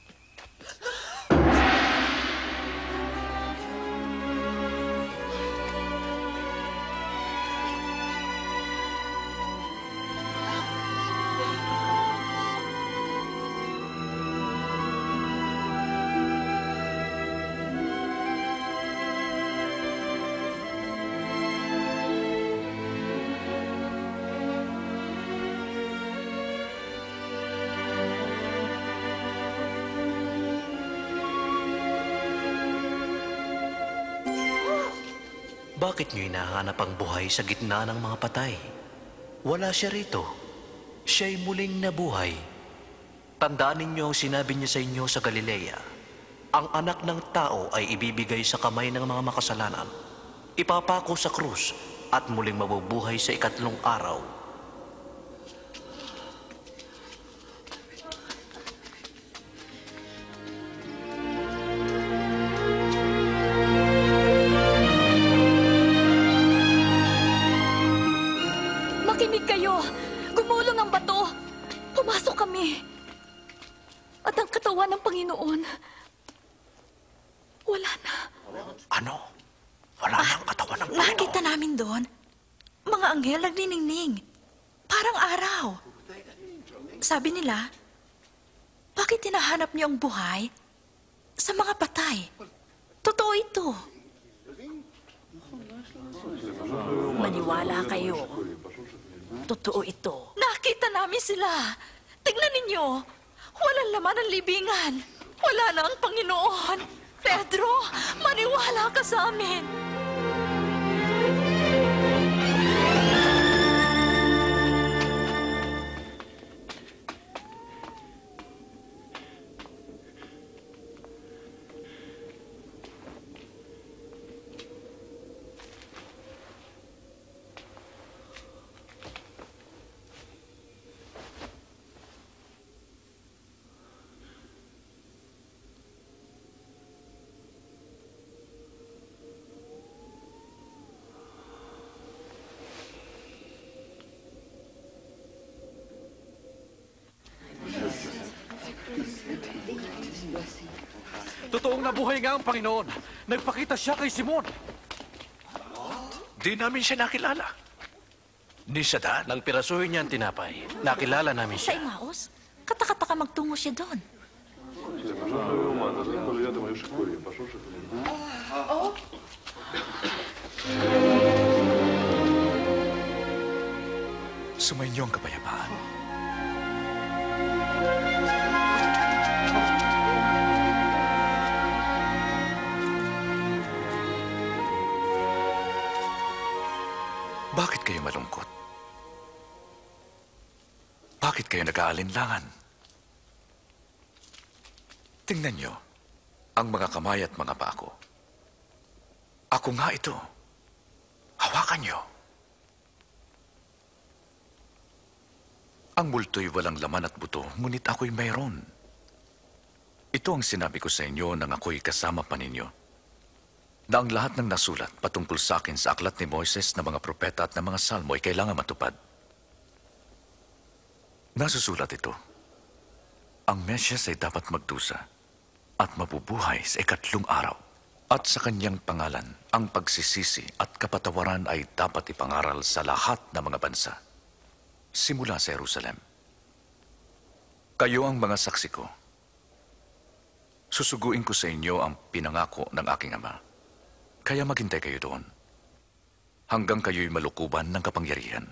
Bakit niyo hinahanap ang buhay sa gitna ng mga patay? Wala siya rito. Siya'y muling nabuhay. Tandaan ninyo ang sinabi niya sa inyo sa Galilea. Ang anak ng tao ay ibibigay sa kamay ng mga makasalanan. Ipapako sa krus at muling mabubuhay sa ikatlong araw. Makinig kayo! Gumulong ang bato! Pumasok kami! At ang katawan ng Panginoon, wala na. Ano? Wala na ang katawan ng Panginoon? Nakita namin doon, mga anghel nagniningning. Parang araw. Sabi nila, bakit tinahanap niyo ang buhay sa mga patay? Totoo ito. Maniwala kayo. Totoo ito. Nakita namin sila. Tingnan ninyo. Walang laman ang libingan. Wala na ang Panginoon. Pedro, maniwala ka sa amin. Totoong nabuhay nga ang Panginoon. Nagpakita siya kay Simon. Di namin siya nakilala. Ni Sadan? Nang pirasuhin niya ang tinapay, nakilala namin Sa siya. Imaos? Katakataka magtungo siya doon. Sumainyo ang kapayapaan. Bakit kayo malungkot? Bakit kayo nag-aalinlangan? Tingnan nyo ang mga kamay at mga paa ko. Ako nga ito. Hawakan nyo. Ang multo'y walang laman at buto, ngunit ako'y mayroon. Ito ang sinabi ko sa inyo nang ako'y kasama pa ninyo, na ang lahat ng nasulat patungkol sa akin sa aklat ni Moises na mga propeta at na mga salmo ay kailangan matupad. Nasusulat ito, ang Mesyas ay dapat magdusa at mabubuhay sa ikatlong araw. At sa kanyang pangalan, ang pagsisisi at kapatawaran ay dapat ipangaral sa lahat ng mga bansa, simula sa Jerusalem. Kayo ang mga saksi ko. Susuguin ko sa inyo ang pinangako ng aking Ama. Kaya maghintay kayo doon, hanggang kayo'y malukuban ng kapangyarihan.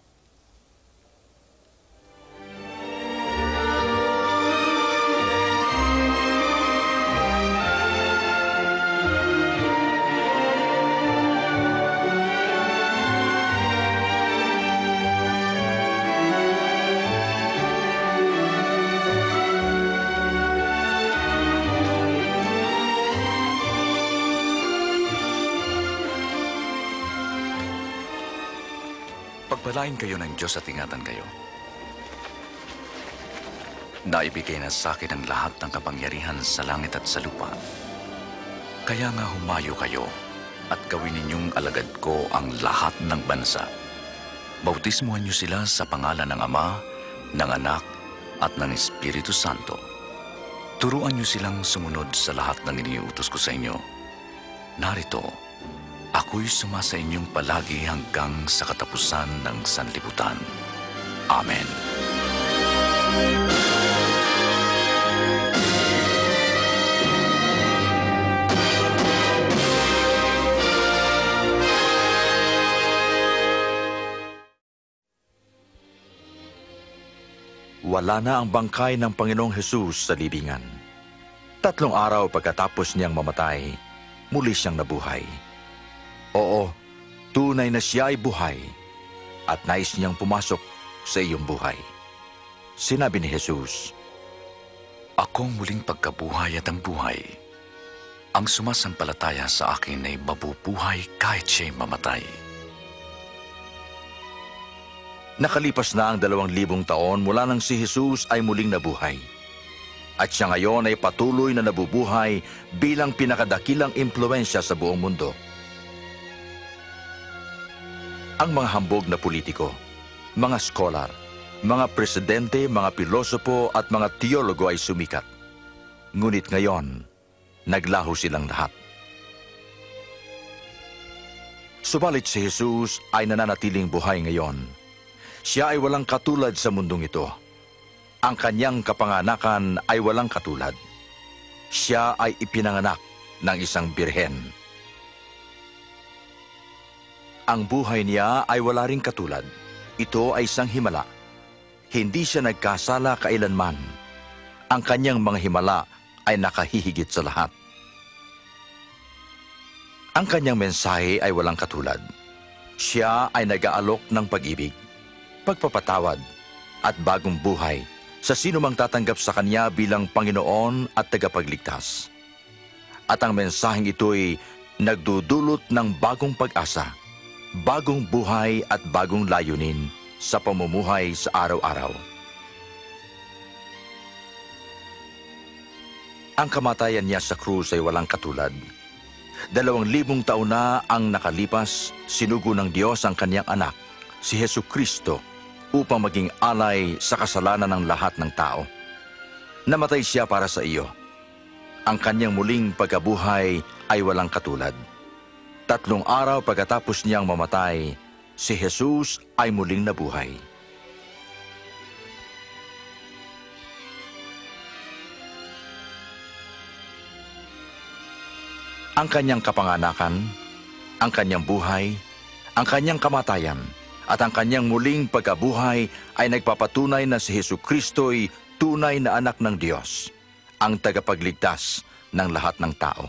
Pagpalain kayo ng Diyos at ingatan kayo. Naibigay na sa akin ang lahat ng kapangyarihan sa langit at sa lupa. Kaya nga humayo kayo at gawin ninyong alagad ko ang lahat ng bansa. Bautismuhan niyo sila sa pangalan ng Ama, ng Anak, at ng Espiritu Santo. Turuan niyo silang sumunod sa lahat ng iniutos ko sa inyo. Narito, ako'y sumasa inyong palagi hanggang sa katapusan ng sanlibutan. Amen. Wala na ang bangkay ng Panginoong Hesus sa libingan. Tatlong araw pagkatapos niyang mamatay, muli siyang nabuhay. Oo, tunay na siya ay buhay at nais niyang pumasok sa iyong buhay. Sinabi ni Jesus, Akong muling pagkabuhay at ang buhay. Ang sumasampalataya sa akin ay mabubuhay kahit siya'y mamatay. Nakalipas na ang dalawang libong taon mula nang si Jesus ay muling nabuhay. At siya ngayon ay patuloy na nabubuhay bilang pinakadakilang impluensya sa buong mundo. Ang mga hambog na politiko, mga scholar, mga presidente, mga pilosopo at mga teologo ay sumikat. Ngunit ngayon, naglaho silang lahat. Subalit si Jesus ay nananatiling buhay ngayon. Siya ay walang katulad sa mundong ito. Ang kanyang kapanganakan ay walang katulad. Siya ay ipinanganak ng isang birhen. Ang buhay niya ay wala ring katulad. Ito ay isang himala. Hindi siya nagkasala kailanman. Ang kanyang mga himala ay nakahihigit sa lahat. Ang kanyang mensahe ay walang katulad. Siya ay nag-aalok ng pag-ibig, pagpapatawad, at bagong buhay sa sino mang tatanggap sa kanya bilang Panginoon at tagapagligtas. At ang mensaheng ito'y nagdudulot ng bagong pag-asa, bagong buhay at bagong layunin sa pamumuhay sa araw-araw. Ang kamatayan niya sa krus ay walang katulad. Dalawang libong taon na ang nakalipas, sinugo ng Diyos ang kanyang anak, si Jesucristo, upang maging alay sa kasalanan ng lahat ng tao. Namatay siya para sa iyo. Ang kanyang muling pagkabuhay ay walang katulad. Tatlong araw pagkatapos niyang mamatay, si Jesus ay muling nabuhay. Ang kanyang kapanganakan, ang kanyang buhay, ang kanyang kamatayan, at ang kanyang muling pagkabuhay ay nagpapatunay na si Jesucristo'y tunay na anak ng Diyos, ang tagapagligtas ng lahat ng tao.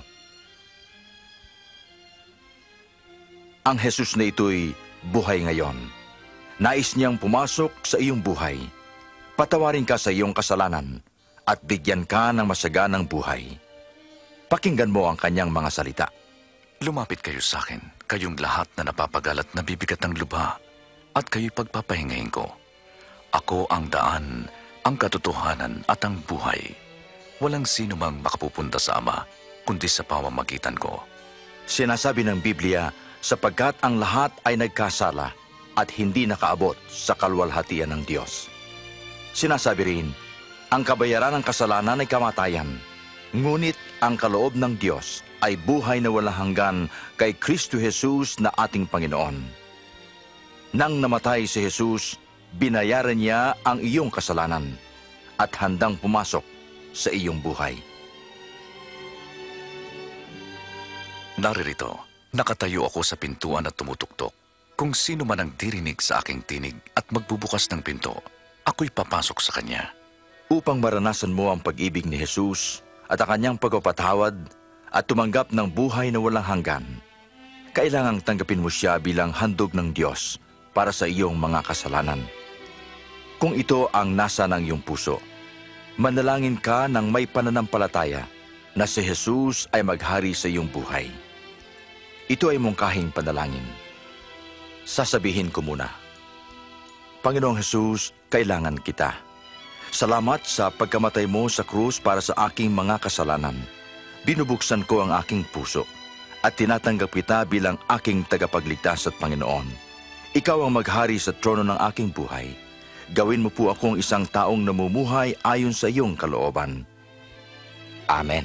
Ang Jesus na ito'y buhay ngayon. Nais niyang pumasok sa iyong buhay. Patawarin ka sa iyong kasalanan at bigyan ka ng masaganang buhay. Pakinggan mo ang kanyang mga salita. Lumapit kayo sa akin, kayong lahat na napapagal at nabibigat ng lubha, at kayo'y pagpapahingahin ko. Ako ang daan, ang katotohanan at ang buhay. Walang sino mang makapupunta sa Ama, kundi sa pamamagitan ko. Sinasabi ng Biblia, sapagkat ang lahat ay nagkasala at hindi nakaabot sa kaluwalhatian ng Diyos. Sinasabi rin, ang kabayaran ng kasalanan ay kamatayan, ngunit ang kaloob ng Diyos ay buhay na walang hanggan kay Kristo Jesus na ating Panginoon. Nang namatay si Jesus, binayaran niya ang iyong kasalanan at handang pumasok sa iyong buhay. Naririto, nakatayo ako sa pintuan at tumutuktok. Kung sino man ang dirinig sa aking tinig at magbubukas ng pinto, ako'y papasok sa kanya. Upang maranasan mo ang pag-ibig ni Jesus at ang kanyang pagpapatawad at tumanggap ng buhay na walang hanggan, kailangang tanggapin mo siya bilang handog ng Diyos para sa iyong mga kasalanan. Kung ito ang nasa ng iyong puso, manalangin ka ng may pananampalataya na si Jesus ay maghari sa iyong buhay. Ito ay mungkahing panalangin. Sasabihin ko muna, Panginoong Jesus, kailangan kita. Salamat sa pagkamatay mo sa krus para sa aking mga kasalanan. Binubuksan ko ang aking puso at tinatanggap kita bilang aking tagapagligtas at Panginoon. Ikaw ang maghari sa trono ng aking buhay. Gawin mo po akong isang taong namumuhay ayon sa iyong kalooban. Amen.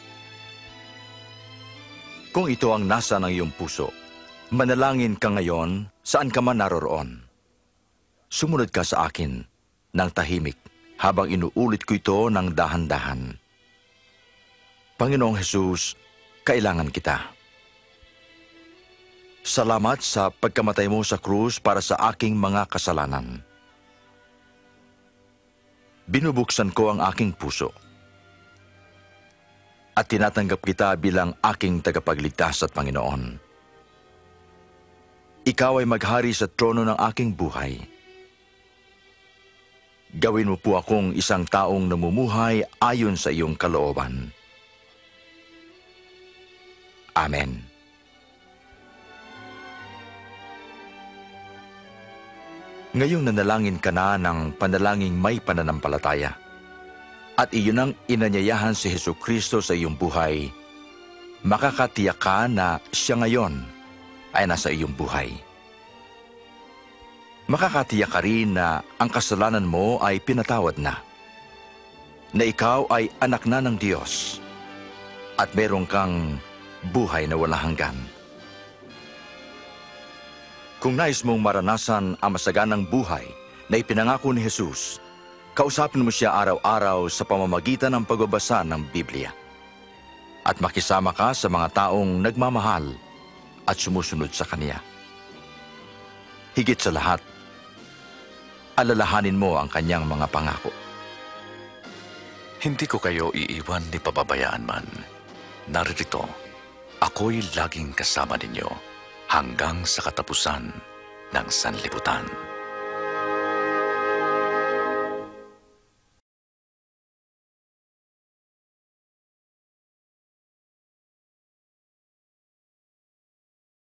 Kung ito ang nasa ng iyong puso, manalangin ka ngayon saan ka man naroroon. Sumunod ka sa akin ng tahimik habang inuulit ko ito ng dahan-dahan. Panginoong Jesus, kailangan kita. Salamat sa pagkamatay mo sa krus para sa aking mga kasalanan. Binubuksan ko ang aking puso at tinatanggap kita bilang aking tagapagligtas at Panginoon. Ikaw ay maghari sa trono ng aking buhay. Gawin mo po akong isang taong namumuhay ayon sa iyong kalooban. Amen. Ngayong nanalangin ka na ng panalangin may pananampalataya at iyon ang inanyayahan si Jesucristo sa iyong buhay, makakatiyak ka na siya ngayon ay nasa iyong buhay. Makakatiyak ka rin na ang kasalanan mo ay pinatawad na, na ikaw ay anak na ng Diyos at meron kang buhay na walang hanggan. Kung nais mong maranasan ang masaganang buhay na ipinangako ni Jesus, kausapin mo siya araw-araw sa pamamagitan ng pagbabasa ng Biblia. At makisama ka sa mga taong nagmamahal at sumusunod sa Kanya. Higit sa lahat, alalahanin mo ang Kanyang mga pangako. Hindi ko kayo iiwan ni pababayaan man. Naririto, ako'y laging kasama ninyo hanggang sa katapusan ng sanlibutan.